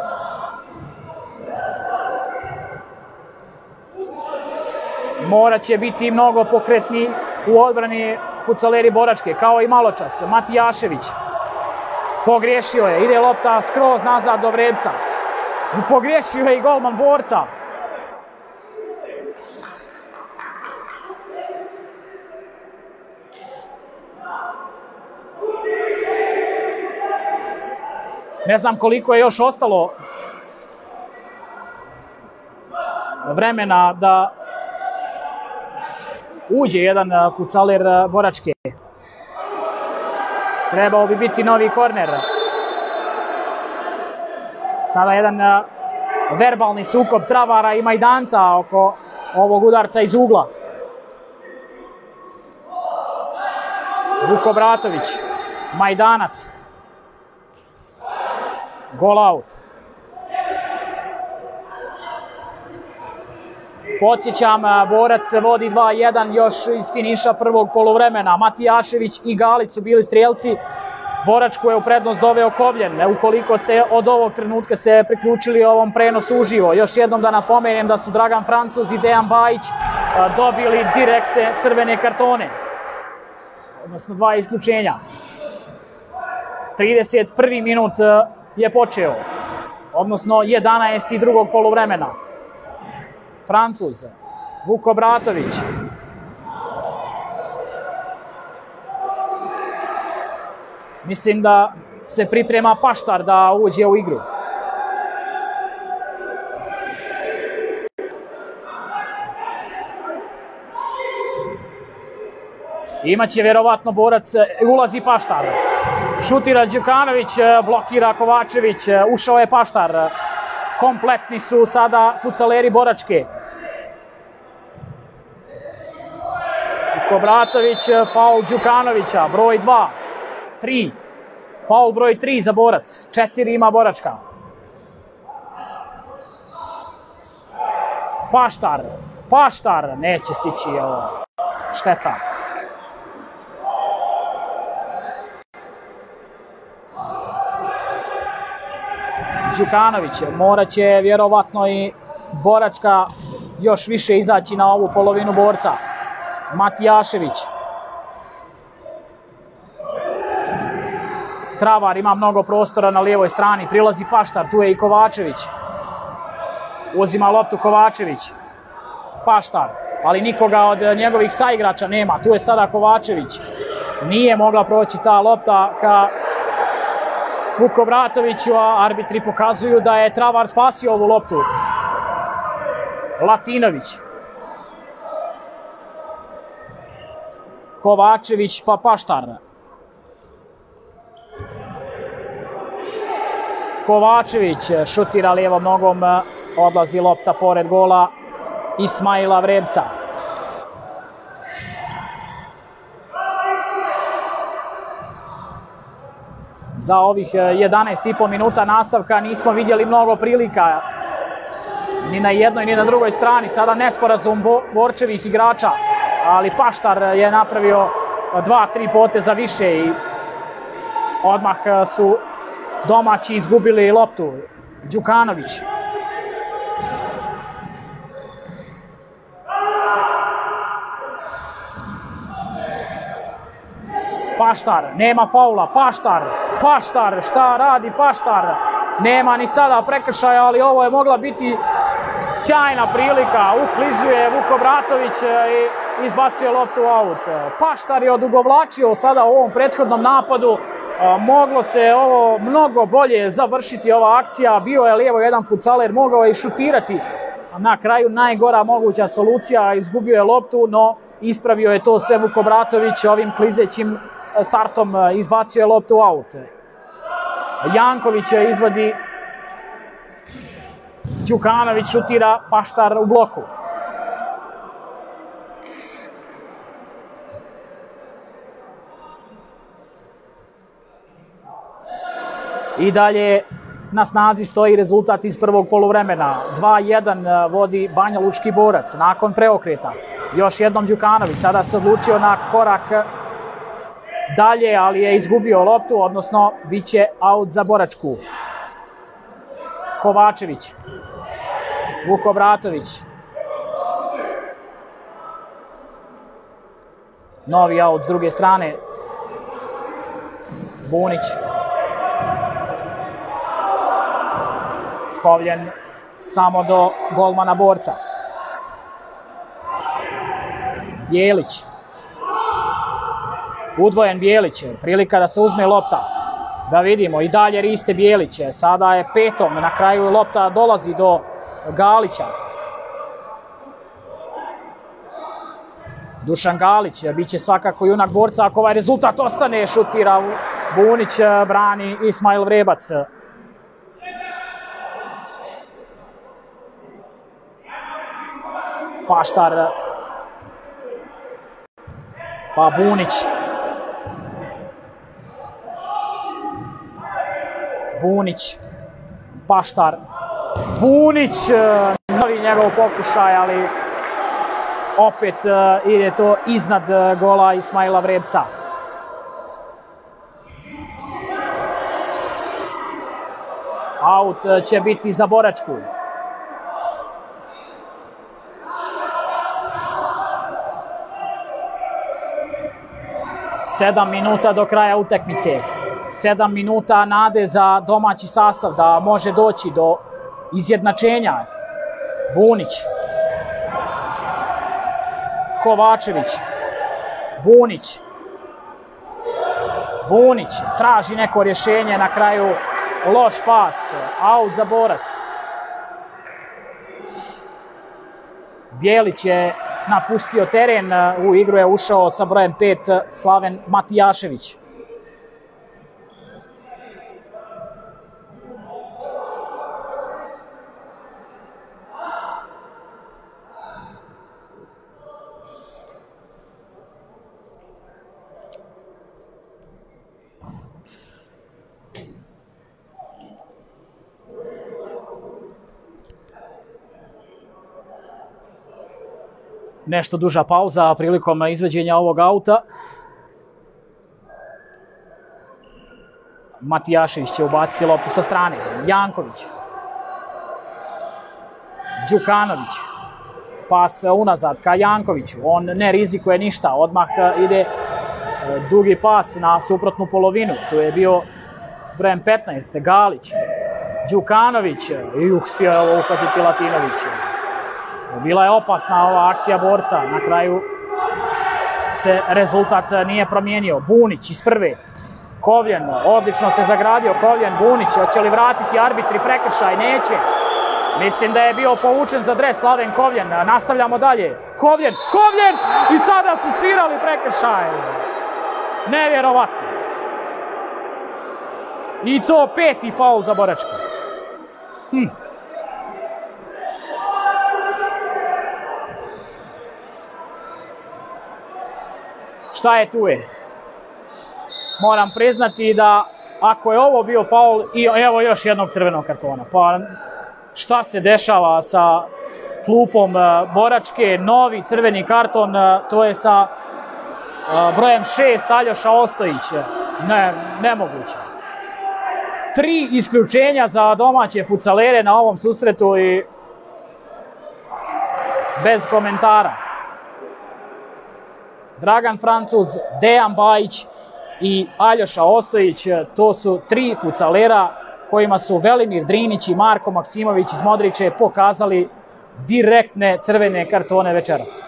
Morat će biti mnogo pokretni u odbrani futsaleri Boračke, kao i maločas. Matijašević. Pogriješio je, ide lopta skroz nazad do Vrebca. Pogriješio je i golman borca. Ne znam koliko je još ostalo vremena da uđe jedan futsaler Boračke. Trebao bi biti novi korner. Sada jedan verbalni sukob Travara i Majdanca oko ovog udarca iz ugla. Vukobratović, Majdanac. Gol out. Podsjećam, Borac vodi dva jedan još iz finiša prvog poluvremena. Matijašević i Galić su bili strijelci. Boračku je u prednost doveo Kovljen. Ukoliko ste od ovog trenutka se priključili ovom prenosu uživo, još jednom da napomenem da su Dragan Francuz i Dejan Bajić dobili direktne crvene kartone. Odnosno dva isključenja. trideset prvi minut je počeo. Odnosno jedanaesti drugog poluvremena. Francuz, Vukobratović. Mislim da se priprema Paštar da uđe u igru. Imaće vjerovatno Borac, ulazi Paštar. Šutira Đukanović, blokira Kovačević, ušao je Paštar. Kompletni su sada futsaleri Boračke. Vukobratović, faul Đukanovića, broj dva, tri. Faul broj tri za Borac, četiri ima Boračka. Paštar, Paštar, neće stići ovo, šteta. Đukanović, morat će vjerovatno i Boračka još više izaći na ovu polovinu borca. Matijašević. Travar ima mnogo prostora na lijevoj strani, prilazi Paštar, tu je i Kovačević. Uzima loptu Kovačević. Paštar, ali nikoga od njegovih saigrača nema, tu je sada Kovačević. Nije mogla proći ta lopta ka Vukobratoviću, a arbitri pokazuju da je Travar spasio ovu loptu. Latinović. Kovačević pa Paštar. Kovačević šutira lijevom nogom, odlazi lopta pored gola Ismaila Vrebca. Za ovih jedanaest i po minuta nastavka nismo vidjeli mnogo prilika ni na jednoj ni na drugoj strani. Sada nesporazum Borčevih igrača, ali Paštar je napravio dva, tri poteza više i odmah su domaći izgubili loptu. Đukanović. Paštar, nema faula, Paštar, Paštar, šta radi Paštar? Nema ni sada prekršaja, ali ovo je mogla biti sjajna prilika. Uklizuje Vukobratović i izbacuje loptu aut. Paštar je odugovlačio sada u ovom prethodnom napadu. Moglo se ovo mnogo bolje završiti, ova akcija. Bio je lijevo jedan futsaler, mogao je i šutirati. Na kraju najgora moguća solucija, izgubio je loptu, no ispravio je to sve Vukobratović. Ovim klizećim startom izbacio je loptu aut. Janković izvodi, Đukanović šutira, Paštar u bloku. I dalje na snazi stoji rezultat iz prvog poluvremena. dva jedan vodi Banja Lučki borac nakon preokreta. Još jednom Đukanović, sada se odlučio na korak dalje, ali je izgubio loptu, odnosno bit će aut za Boračku. Kovačević, Vukobratović. Novi aut s druge strane. Bunić. Kovljen samo do golmana borca. Bjelić. Udvojen Bjelić, prilika da se uzme lopta. Da vidimo, i dalje Riste Bjelić, sada je petom, na kraju lopta dolazi do Galića. Dušan Galić, bit će svakako junak borca ako ovaj rezultat ostane, šutira Bunić, brani Ismail Vrebac. Paštar, pa Bunić. Bunić, Paštar, Bunić, novi njegov pokušaj, ali opet ide to iznad gola Ismaila Vrebca. Aut će biti za Boračku. Sedam minuta do kraja utakmice. Sedam minuta nade za domaći sastav da može doći do izjednačenja. Bunić. Kovačević. Bunić. Bunić traži neko rješenje, na kraju loš pas. Aut za Borac. Bjelić je napustio teren, u igru je ušao sa brojem pet Slaven Matijašević. Nešto duža pauza prilikom izveđenja ovog auta. Matijašević će ubaciti loptu sa strane. Janković. Đukanović. Pas unazad ka Jankoviću. On ne rizikuje ništa. Odmah ide dugi pas na suprotnu polovinu. Tu je bio s brojem petnaest Galić. Đukanović. I uspio je ovo uhvatiti Latinović. Bila je opasna ova akcija borca, na kraju se rezultat nije promijenio. Bunić iz prve, Kovljen, odlično se zagradio Kovljen, Bunić, hoće li vratiti arbitri prekršaj? Neće. Mislim da je bio povučen za dres Slaven Kovljen, nastavljamo dalje. Kovljen, Kovljen! I sada su svirali prekršaj. Nevjerovatno. I to peti faul za Boračku. Hm. Šta je tu je? Moram priznati da ako je ovo bio faul, i evo još jednog crvenog kartona. Pa šta se dešava sa klupom Boračke? Novi crveni karton, to je sa brojem šest Aljoša Ostojić. Ne, nemoguće. Tri isključenja za domaće futsalere na ovom susretu i bez komentara. Dragan Francuz, Dejan Bajić i Aljoša Ostojić, to su tri futsalera kojima su Velimir Drinić i Marko Maksimović iz Modriče pokazali direktne crvene kartone večeras.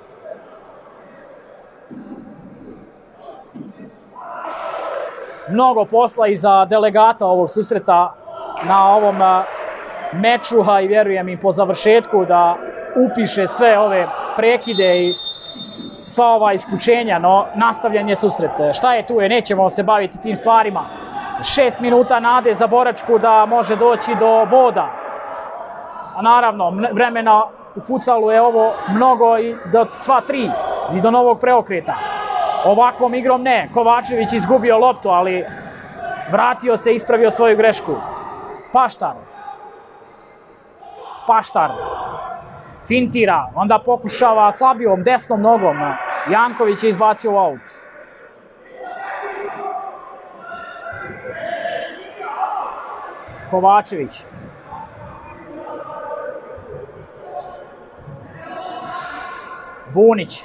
Mnogo posla i za delegata ovog susreta na ovom meču, a i vjerujem i po završetku da upiše sve ove prekide i sva ova isključenja, no nastavljen je susret. Šta je tu je, nećemo se baviti tim stvarima. Šest minuta nade za Boračku da može doći do boda. A naravno, vremena u futsalu je ovo mnogo i do sva tri i do novog preokreta. Ovakvom igrom ne, Kovačević izgubio loptu, ali vratio se i ispravio svoju grešku. Paštar. Paštar. Fintira, onda pokušava slabijom desnom nogom. Janković je izbacio u aut. Kovačević. Bunić.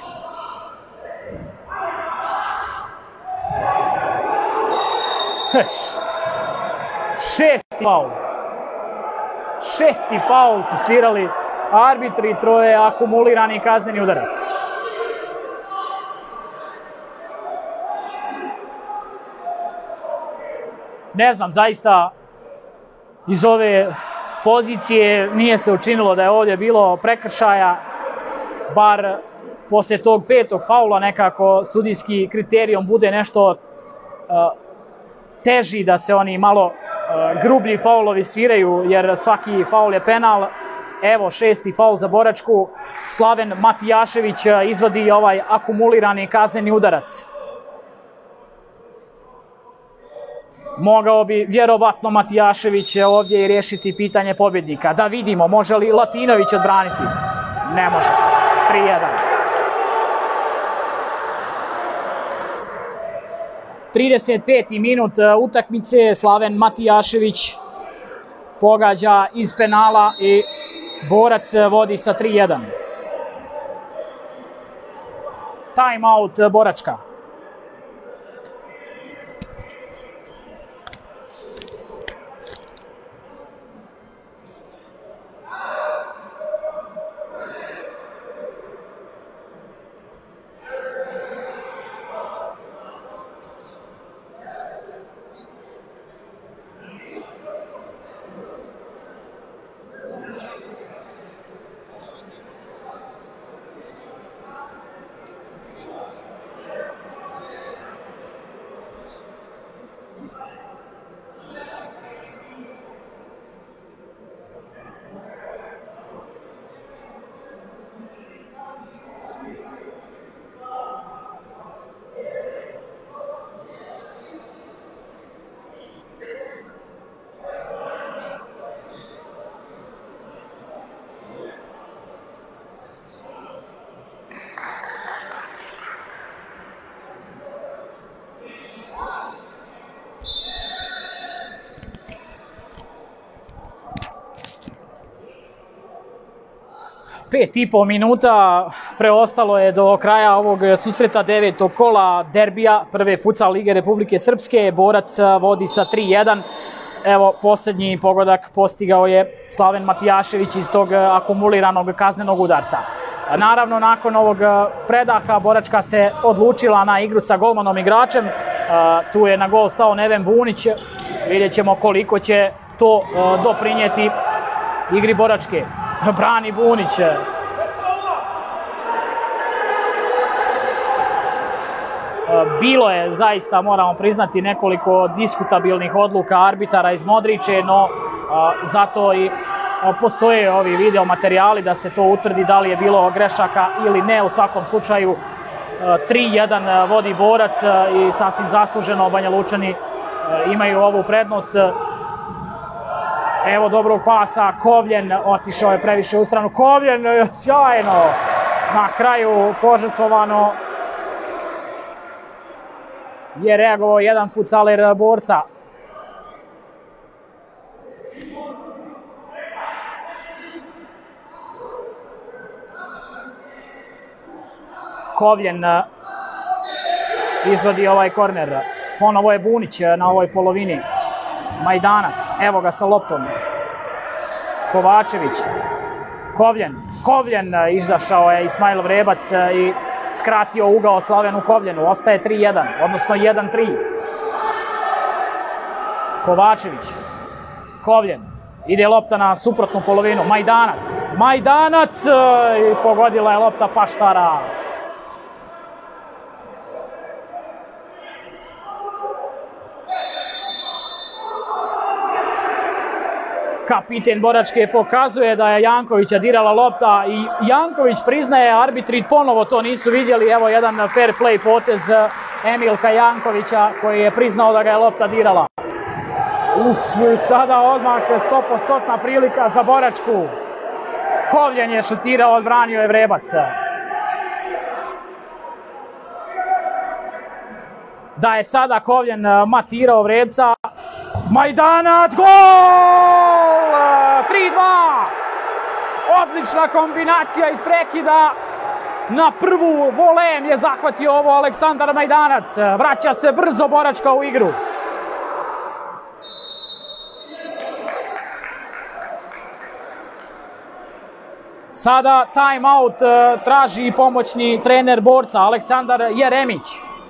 Šesti faul. Šesti faul su svirali arbitri, troje akumulirani kazneni udarac. Ne znam, zaista iz ove pozicije nije se učinilo da je ovdje bilo prekršaja, bar posle tog petog faula nekako sudijski kriterijum bude nešto uh, teži, da se oni malo uh, grublji faulovi sviraju, jer svaki faul je penal. Evo šesti faul za Boračku, Slaven Matijašević izvodi ovaj akumulirani kazneni udarac. Mogao bi vjerovatno Matijašević ovdje i riješiti pitanje pobjednika. Da vidimo, može li Latinović odbraniti? Ne može. tri jedan. trideset peti minut utakmice, Slaven Matijašević pogađa iz penala i Borac vodi sa tri jedan. Time out Boračka. Pet i pol minuta preostalo je do kraja ovog susreta devetog kola derbija prve futsal lige Republike Srpske. Borac vodi sa tri jedan. Evo, posljednji pogodak postigao je Slaven Matijašević iz tog akumuliranog kaznenog udarca. Naravno, nakon ovog predaha Boračka se odlučila na igru sa golmanom igračem. Tu je na gol stao Neven Bunić. Vidjet ćemo koliko će to doprinijeti igri Boračke. Brani Bunić. Bilo je, zaista moramo priznati, nekoliko diskutabilnih odluka arbitara iz Modriče, no zato i postoje ovi video materijali da se to utvrdi da li je bilo grešaka ili ne. U svakom slučaju tri jedan vodi Borac i sasvim zasluženo Banja Lučani imaju ovu prednost. Evo dobrog pasa, Kovljen otišao je previše u stranu. Kovljen, sjajno, na kraju požrtvovano je reagovao jedan futsaler Borca. Kovljen izvodi ovaj korner. Ponovo je Bunić na ovoj polovini. Majdanac. Evo ga sa loptom. Kovačević. Kovljen. Kovljen izašao je Ismail Vrebac i skratio ugao Slavenu Kovljenu. Ostaje tri jedan, odnosno jedan tri. Kovačević. Kovljen. Ide lopta na suprotnu polovinu. Majdanac. Majdanac! I pogodila je lopta Paštara. Kapiten Boračke pokazuje da je Jankovića dirala lopta i Janković priznaje, arbitri ponovo to nisu vidjeli. Evo jedan fair play potez Emilka Jankovića koji je priznao da ga je lopta dirala. Uf, sada odmah sto posto prilika za Boračku. Kovljen je šutirao, odbranio je Vrebac. Da je sada Kovljen matirao Vrebca. Majdanac, gol! tri dva! Odlična kombinacija iz prekida. Na prvu volem je zahvatio ovo Aleksandar Majdanac. Vraća se brzo Boračka u igru. Sada timeout traži pomoćni trener Borca, Aleksandar Jeremić.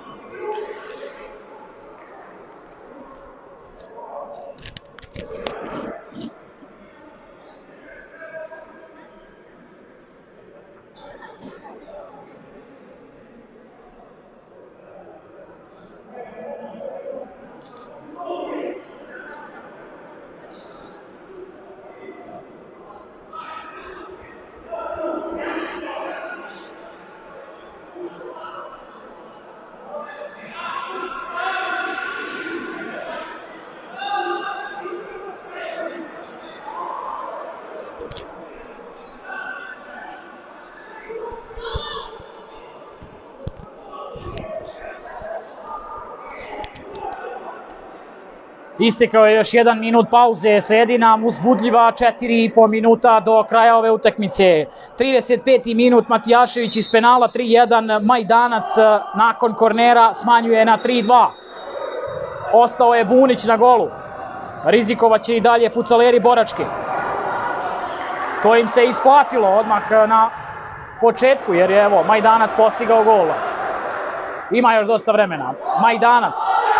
Istekao je još jedan minut pauze, sledi nam uzbudljiva četiri i po minuta do kraja ove utakmice. trideset peti minut, Matijašević iz penala tri jedan, Majdanac nakon kornera smanjuje na tri dva. Ostao je Bunić na golu. Rizikovaće i dalje futsaleri Boračke. To im se isplatilo odmah na početku jer je evo Majdanac postigao gol. Ima još dosta vremena. Majdanac.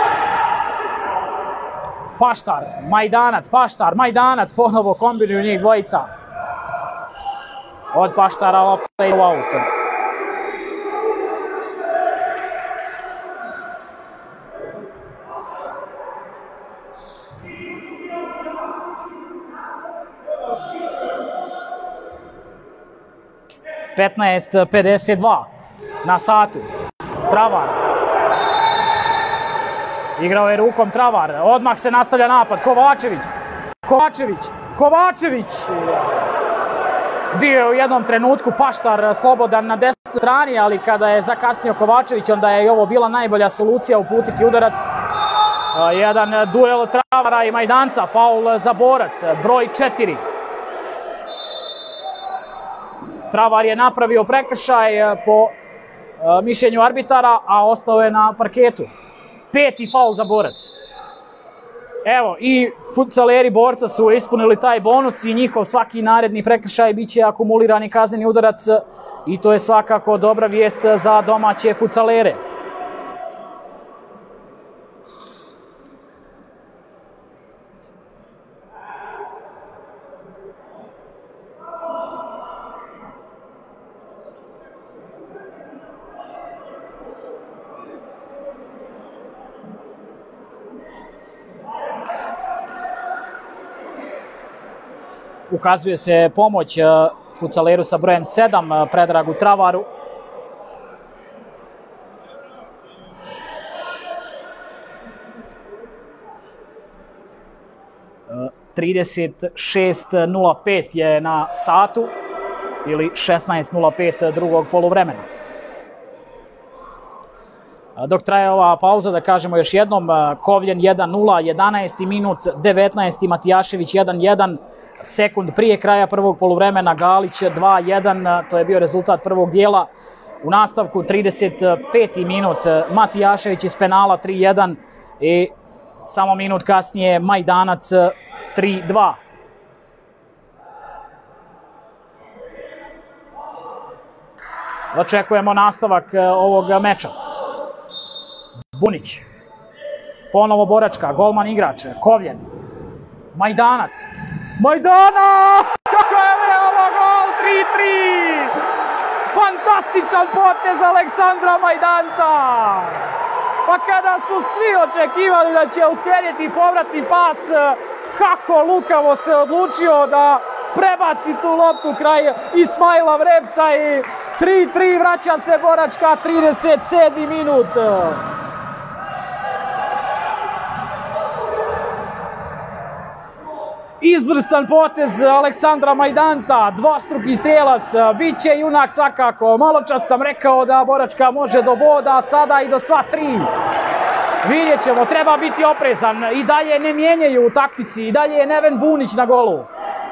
Paštar, Majdanac, Paštar, Majdanac, ponovo kombinuju njih dvojica. Od Paštara lopta i u auto. petnaest pedeset dva na satu. Travar. Igrao je rukom Travar, odmah se nastavlja napad, Kovačević, Kovačević, Kovačević! Bio je u jednom trenutku Paštar slobodan na desnoj strani, ali kada je zakasnio Kovačević, onda je i ovo bila najbolja solucija, uputiti udarac. Jedan duel Travara i Majdanca, faul za Borac, broj četiri. Travar je napravio prekršaj po mišljenju arbitara, a ostao je na parketu. Peti faul za Borac. Evo, i futsaleri Borca su ispunili taj bonus i njihov svaki naredni prekršaj bit će akumulirani kazneni udarac i to je svakako dobra vijest za domaće futsalere. Ukazuje se pomoć futsaleru sa brojem sedam, Predragu Travaru. trideset šest nula pet je na satu ili šesnaest nula pet drugog poluvremena. Dok traje ova pauza, da kažemo još jednom, Kovljen jedan nula, jedanaesti minut, devetnaesti Matijašević jedan jedan, sekund prije kraja prvog poluvremena Galić dva jedan, to je bio rezultat prvog dijela. U nastavku trideset peti minut Matijašević iz penala tri jedan i samo minut kasnije Majdanac tri dva. Očekujemo nastavak ovog meča. Bunić. Ponovo Boračka, golman igrač, Kovljen. Majdanac. Majdanac! Kako je ovo gol? tri tri! Fantastičan potez Aleksandra Majdanca! Pa kada su svi očekivali da će uslijediti povratni pas, kako lukavo se odlučio da prebaci tu loptu kraj Ismaila Vrebca i tri tri, vraća se Boračka, trideset sedmi minut. Izvrstan potez Aleksandra Majdanca, dvostruki strijelac, bit će junak svakako. Maločas sam rekao da Boračka može do boda, sada i do sva tri. Vidjet ćemo, treba biti oprezan. I dalje ne mijenjaju u taktici, i dalje je Neven Bunić na golu.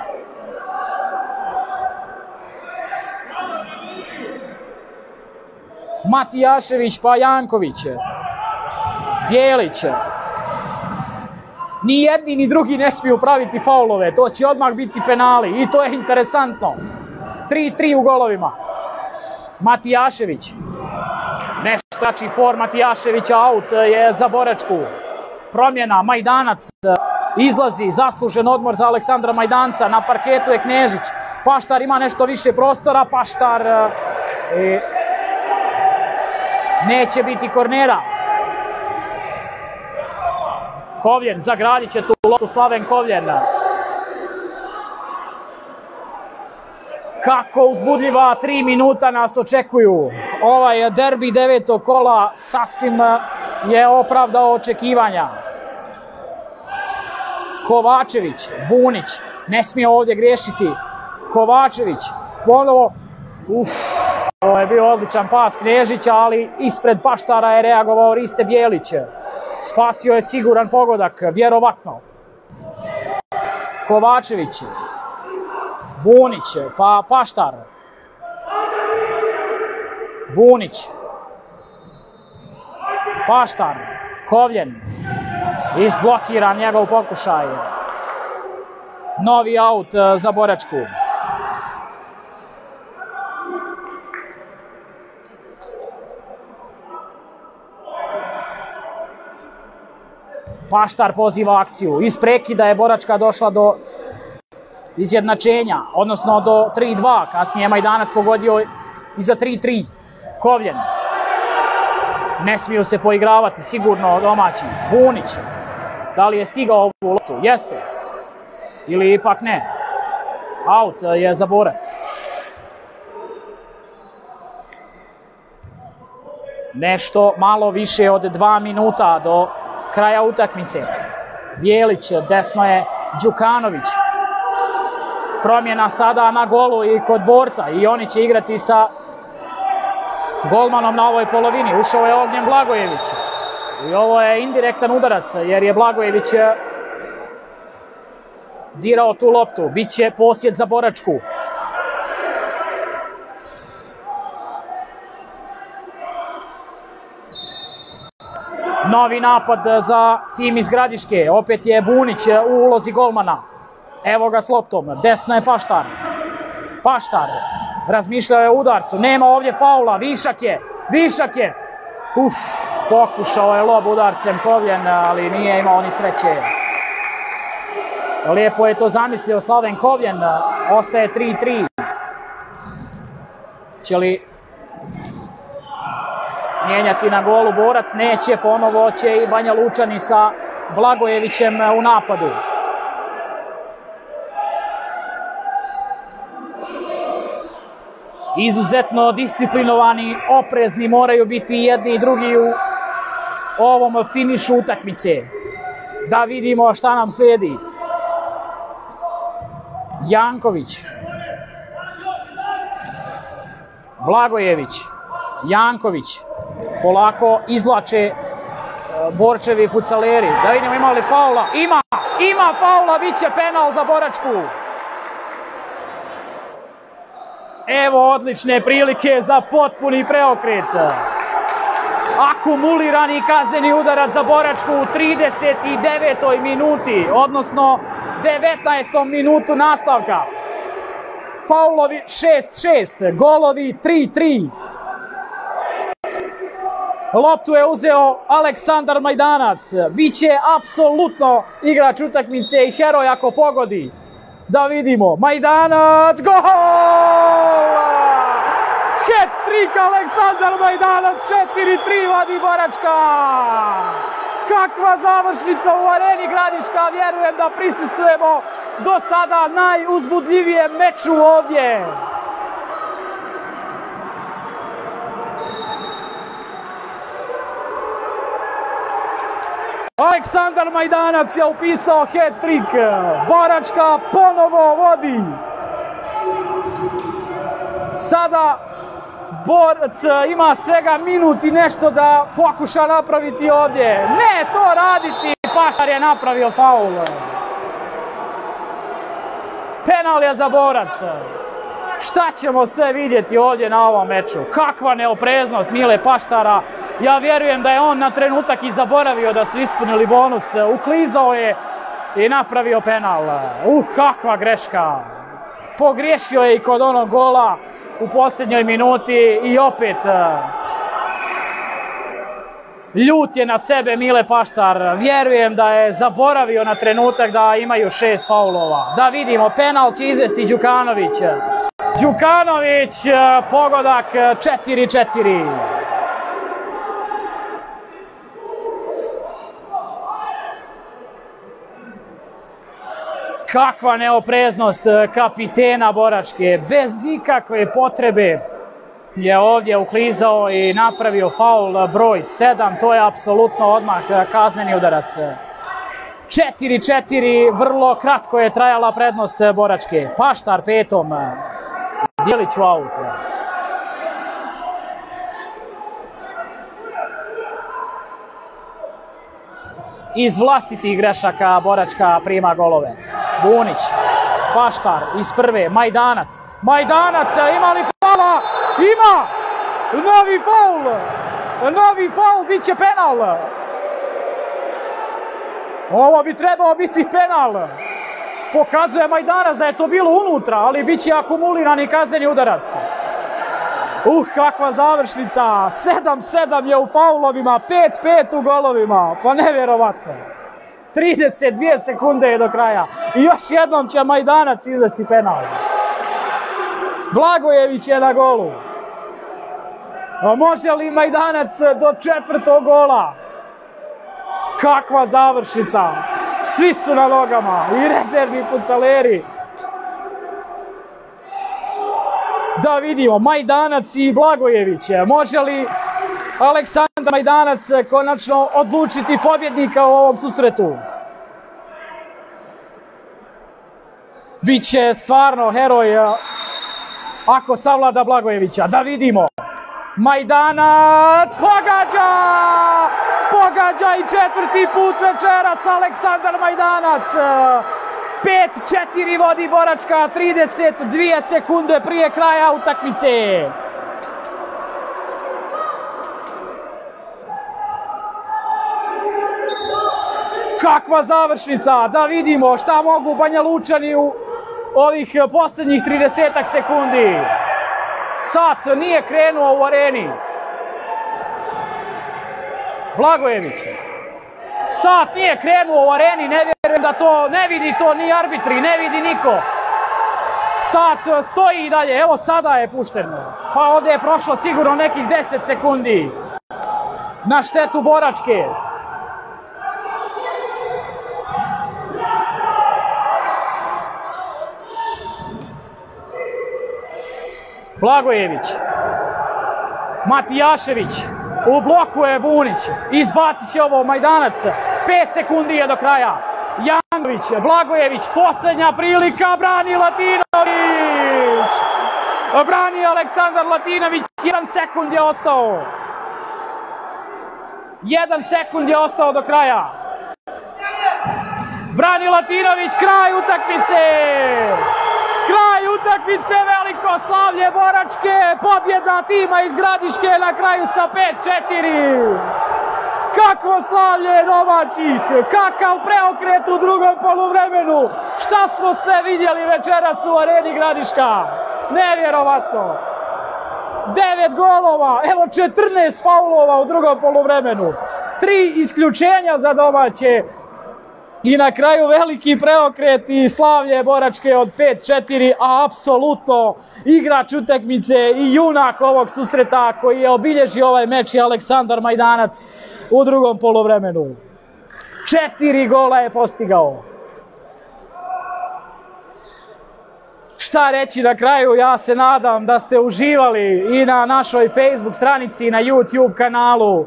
Matijašević pa Janković. Bjelić. Ni jedni ni drugi ne smiju praviti faulove, to će odmah biti penali i to je interesantno. tri tri u golovima. Matijašević. Nešto znači for Matijaševića, out je za Boračku. Promjena, Majdanac izlazi, zaslužen odmor za Aleksandra Majdanca, na parketu je Knežić. Paštar ima nešto više prostora, Paštar e, neće biti kornera. Kovljen, zagradit će tu loptu Slaven Kovljen. Kako uzbudljiva tri minuta nas očekuju. Ovaj derbi devetog kola sasvim je opravdao očekivanja. Kovačević, Bunić, ne smije ovdje griješiti. Kovačević, ponovo, uff, ovo je bio odličan pas Knežića, ali ispred Paštara je reagovao Riste Bjelić. Spasio je siguran pogodak, vjerovatno. Kovačević, Bunić, pa Paštar. Bunić. Paštar, Kovljen. Izblokiran njegov pokušaj. Novi aut za Boračku. Paštar poziva akciju. Iz prekida je Boračka došla do izjednačenja, odnosno do tri dva. Kasnije je Majdanac pogodio i za tri tri. Kovljen. Ne smiju se poigravati, sigurno domaći. Bunić. Da li je stigao ovu loptu? Jeste. Ili ipak ne. Aut je za Borac. Nešto malo više od dva minuta do kraja utakmice. Bjelić, desno je Đukanović. Promjena sada na golu i kod borca i oni će igrati sa golmanom na ovoj polovini. Ušao je Ognjen Blagojević. I ovo je indirektan udarac jer je Blagojević dirao tu loptu. Biće posjed za Boračku. Novi napad za tim iz Gradiške. Opet je Bunić u ulozi golmana. Evo ga s loptom. Desno je Paštar. Paštar. Razmišljao je o udarcu. Nema ovdje faula. Višak je. Višak je. Uf. Pokušao je lob udarcem Kovljen, ali nije imao ni sreće. Lijepo je to zamislio Slaven Kovljen. Ostaje tri tri. Će li mijenjati na golu Borac? Neće. Ponovo će i Banja Lučani sa Blagojevićem u napadu. Izuzetno disciplinovani, oprezni moraju biti jedni i drugi u ovom finišu utakmice. Da vidimo šta nam slijedi. Janković. Blagojević. Janković. Polako izvlače Borčevi fucaleri. Da vidimo ima li faula. Ima! Ima faula! Biće penal za Boračku. Evo odlične prilike za potpuni preokret. Akumulirani kazneni udarac za Boračku u trideset devetoj minuti, odnosno devetnaestom minutu nastavka. Faulovi šest šest, golovi tri tri. Loptu je uzeo Aleksandar Majdanac. Biće apsolutno igrač utakmice i heroj ako pogodi. Da vidimo, Majdanac, gol! Hat-trick Aleksandar Majdanac, četiri tri vodi Boračka. Kakva završnica u Areni Gradiška, vjerujem da prisustvujemo do sada najuzbudljivijem meču ovdje. Aleksandar Majdanac je upisao hat-trick. Boračka ponovo vodi. Sada borac ima svega minut i nešto da pokuša napraviti ovdje. Ne to raditi, Paštar je napravio faul. Penal je za Borac. Šta ćemo sve vidjeti ovdje na ovom meču? Kakva neopreznost Mile Paštara. Ja vjerujem da je on na trenutak i zaboravio da su ispunili bonus. Uklizao je i napravio penal. Uh, kakva greška. Pogriješio je i kod onog gola u posljednjoj minuti i opet ljut je na sebe Mile Paštar. Vjerujem da je zaboravio na trenutak da imaju šest faulova. Da vidimo, penal će izvesti Đukanović. Đukanović, pogodak četiri četiri. Kakva neopreznost kapitena Boračke, bez ikakve potrebe je ovdje uklizao i napravio faul broj sedam, to je apsolutno odmah kazneni udarac. četiri četiri, vrlo kratko je trajala prednost Boračke. Paštar petom, Djelić u aut. Iz vlastitih grešaka Boračka prima golove. Bunić, Paštar iz prve, Majdanac. Majdanac, ima li faula? Ima! Novi faul! Novi faul, bit će penal! Ovo bi trebao biti penal! Pokazuje Majdanac da je to bilo unutra, ali bit će akumulirani kazneni udarac. Uh, kakva završnica! sedam sedam je u faulovima, pet pet u golovima. Pa nevjerovatno. trideset dvije sekunde je do kraja. I još jednom će Majdanac izvesti penal. Blagojević je na golu. A može li Majdanac do četvrtog gola? Kakva završnica! Svi su na nogama i rezervni fucaleri. Da vidimo, Majdanac i Blagojević. Može li Aleksandar Majdanac konačno odlučiti pobjednika u ovom susretu? Biće stvarno heroj ako savlada Blagojevića. Da vidimo. Majdanac pogađa! Pogađa i četvrti put večeras Aleksandar Majdanac. pet četiri vodi Boračka, trideset dvije sekunde prije kraja utakmice. Kakva završnica, da vidimo šta mogu Banja Lučani u ovih posljednjih tridesetak sekundi. Sat nije krenuo u Areni. Blagojević. Sat nije krenuo u Areni, ne vjerujem da to ne vidi to ni arbitri, ne vidi niko. Sat stoji i dalje, evo sada je pušten. Pa ovdje je prošlo sigurno nekih deset sekundi. Na štetu Boračke. Blagojević. Matijašević. U bloku je Bunić. Izbacit će ovo Majdanac. pet sekundi je do kraja. Janković, Blagojević, posljednja prilika, brani Latinović. Brani Aleksandar Latinović, jedan sekund je ostao. Jedan sekund je ostao do kraja. Brani Latinović, kraj utakmice. Kraj utakmice, veliko slavlje Boračke, pobjeda tima iz Gradiške na kraju sa pet četiri. Kakvo slavlje domaćih, kakav preokret u drugom poluvremenu. Šta smo sve vidjeli večeras u Areni Gradiška. Nevjerovatno. Devet golova, evo četrnaest faulova u drugom poluvremenu. Tri isključenja za domaće. I na kraju veliki preokret i slavlje Boračke od pet četiri, a apsolutno igrač utakmice i junak ovog susreta koji je obilježio ovaj meč je Aleksandar Majdanac u drugom poluvremenu. Četiri gola je postigao. Šta reći na kraju, ja se nadam da ste uživali i na našoj Facebook stranici i na YouTube kanalu.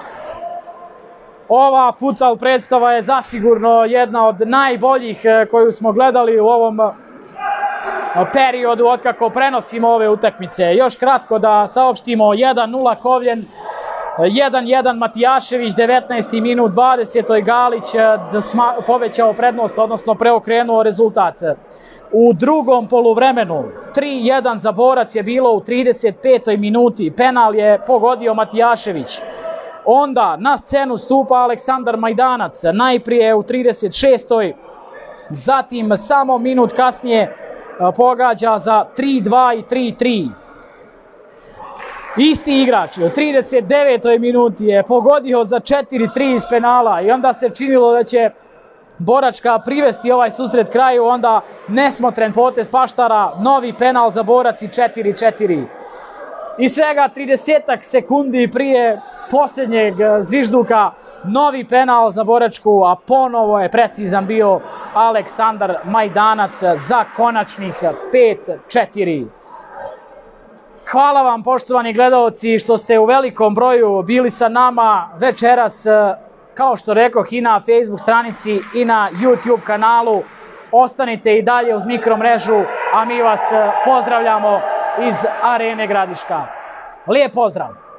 Ova futsal predstava je zasigurno jedna od najboljih koju smo gledali u ovom periodu otkako prenosimo ove utakmice. Još kratko da saopštimo: jedan nula Kovljen, jedan jedan Matijašević, devetnaesti minut, dvadesetoj Galić povećao prednost, odnosno preokrenuo rezultat. U drugom poluvremenu tri jedan za Borac je bilo u trideset petoj minuti, penal je pogodio Matijašević. Onda na scenu stupa Aleksandar Majdanac, najprije u trideset šestoj, zatim samo minut kasnije pogađa za tri dva i tri tri. Isti igrač u trideset devetoj minuti je pogodio za četiri tri iz penala i onda se činilo da će Boračka privesti ovaj susret kraju, onda nesmotren potez Paštara, novi penal za Borac i četiri četiri. I svega tridesetak sekundi prije posljednjeg zvižduka novi penal za Boračku, a ponovo je precizan bio Aleksandar Majdanac za konačnih pet četiri. Hvala vam, poštovani gledaoci, što ste u velikom broju bili sa nama večeras, kao što rekoh, i na Facebook stranici i na YouTube kanalu. Ostanite i dalje uz Mikromrežu, a mi vas pozdravljamo iz Arene Gradiška. Lijep pozdrav!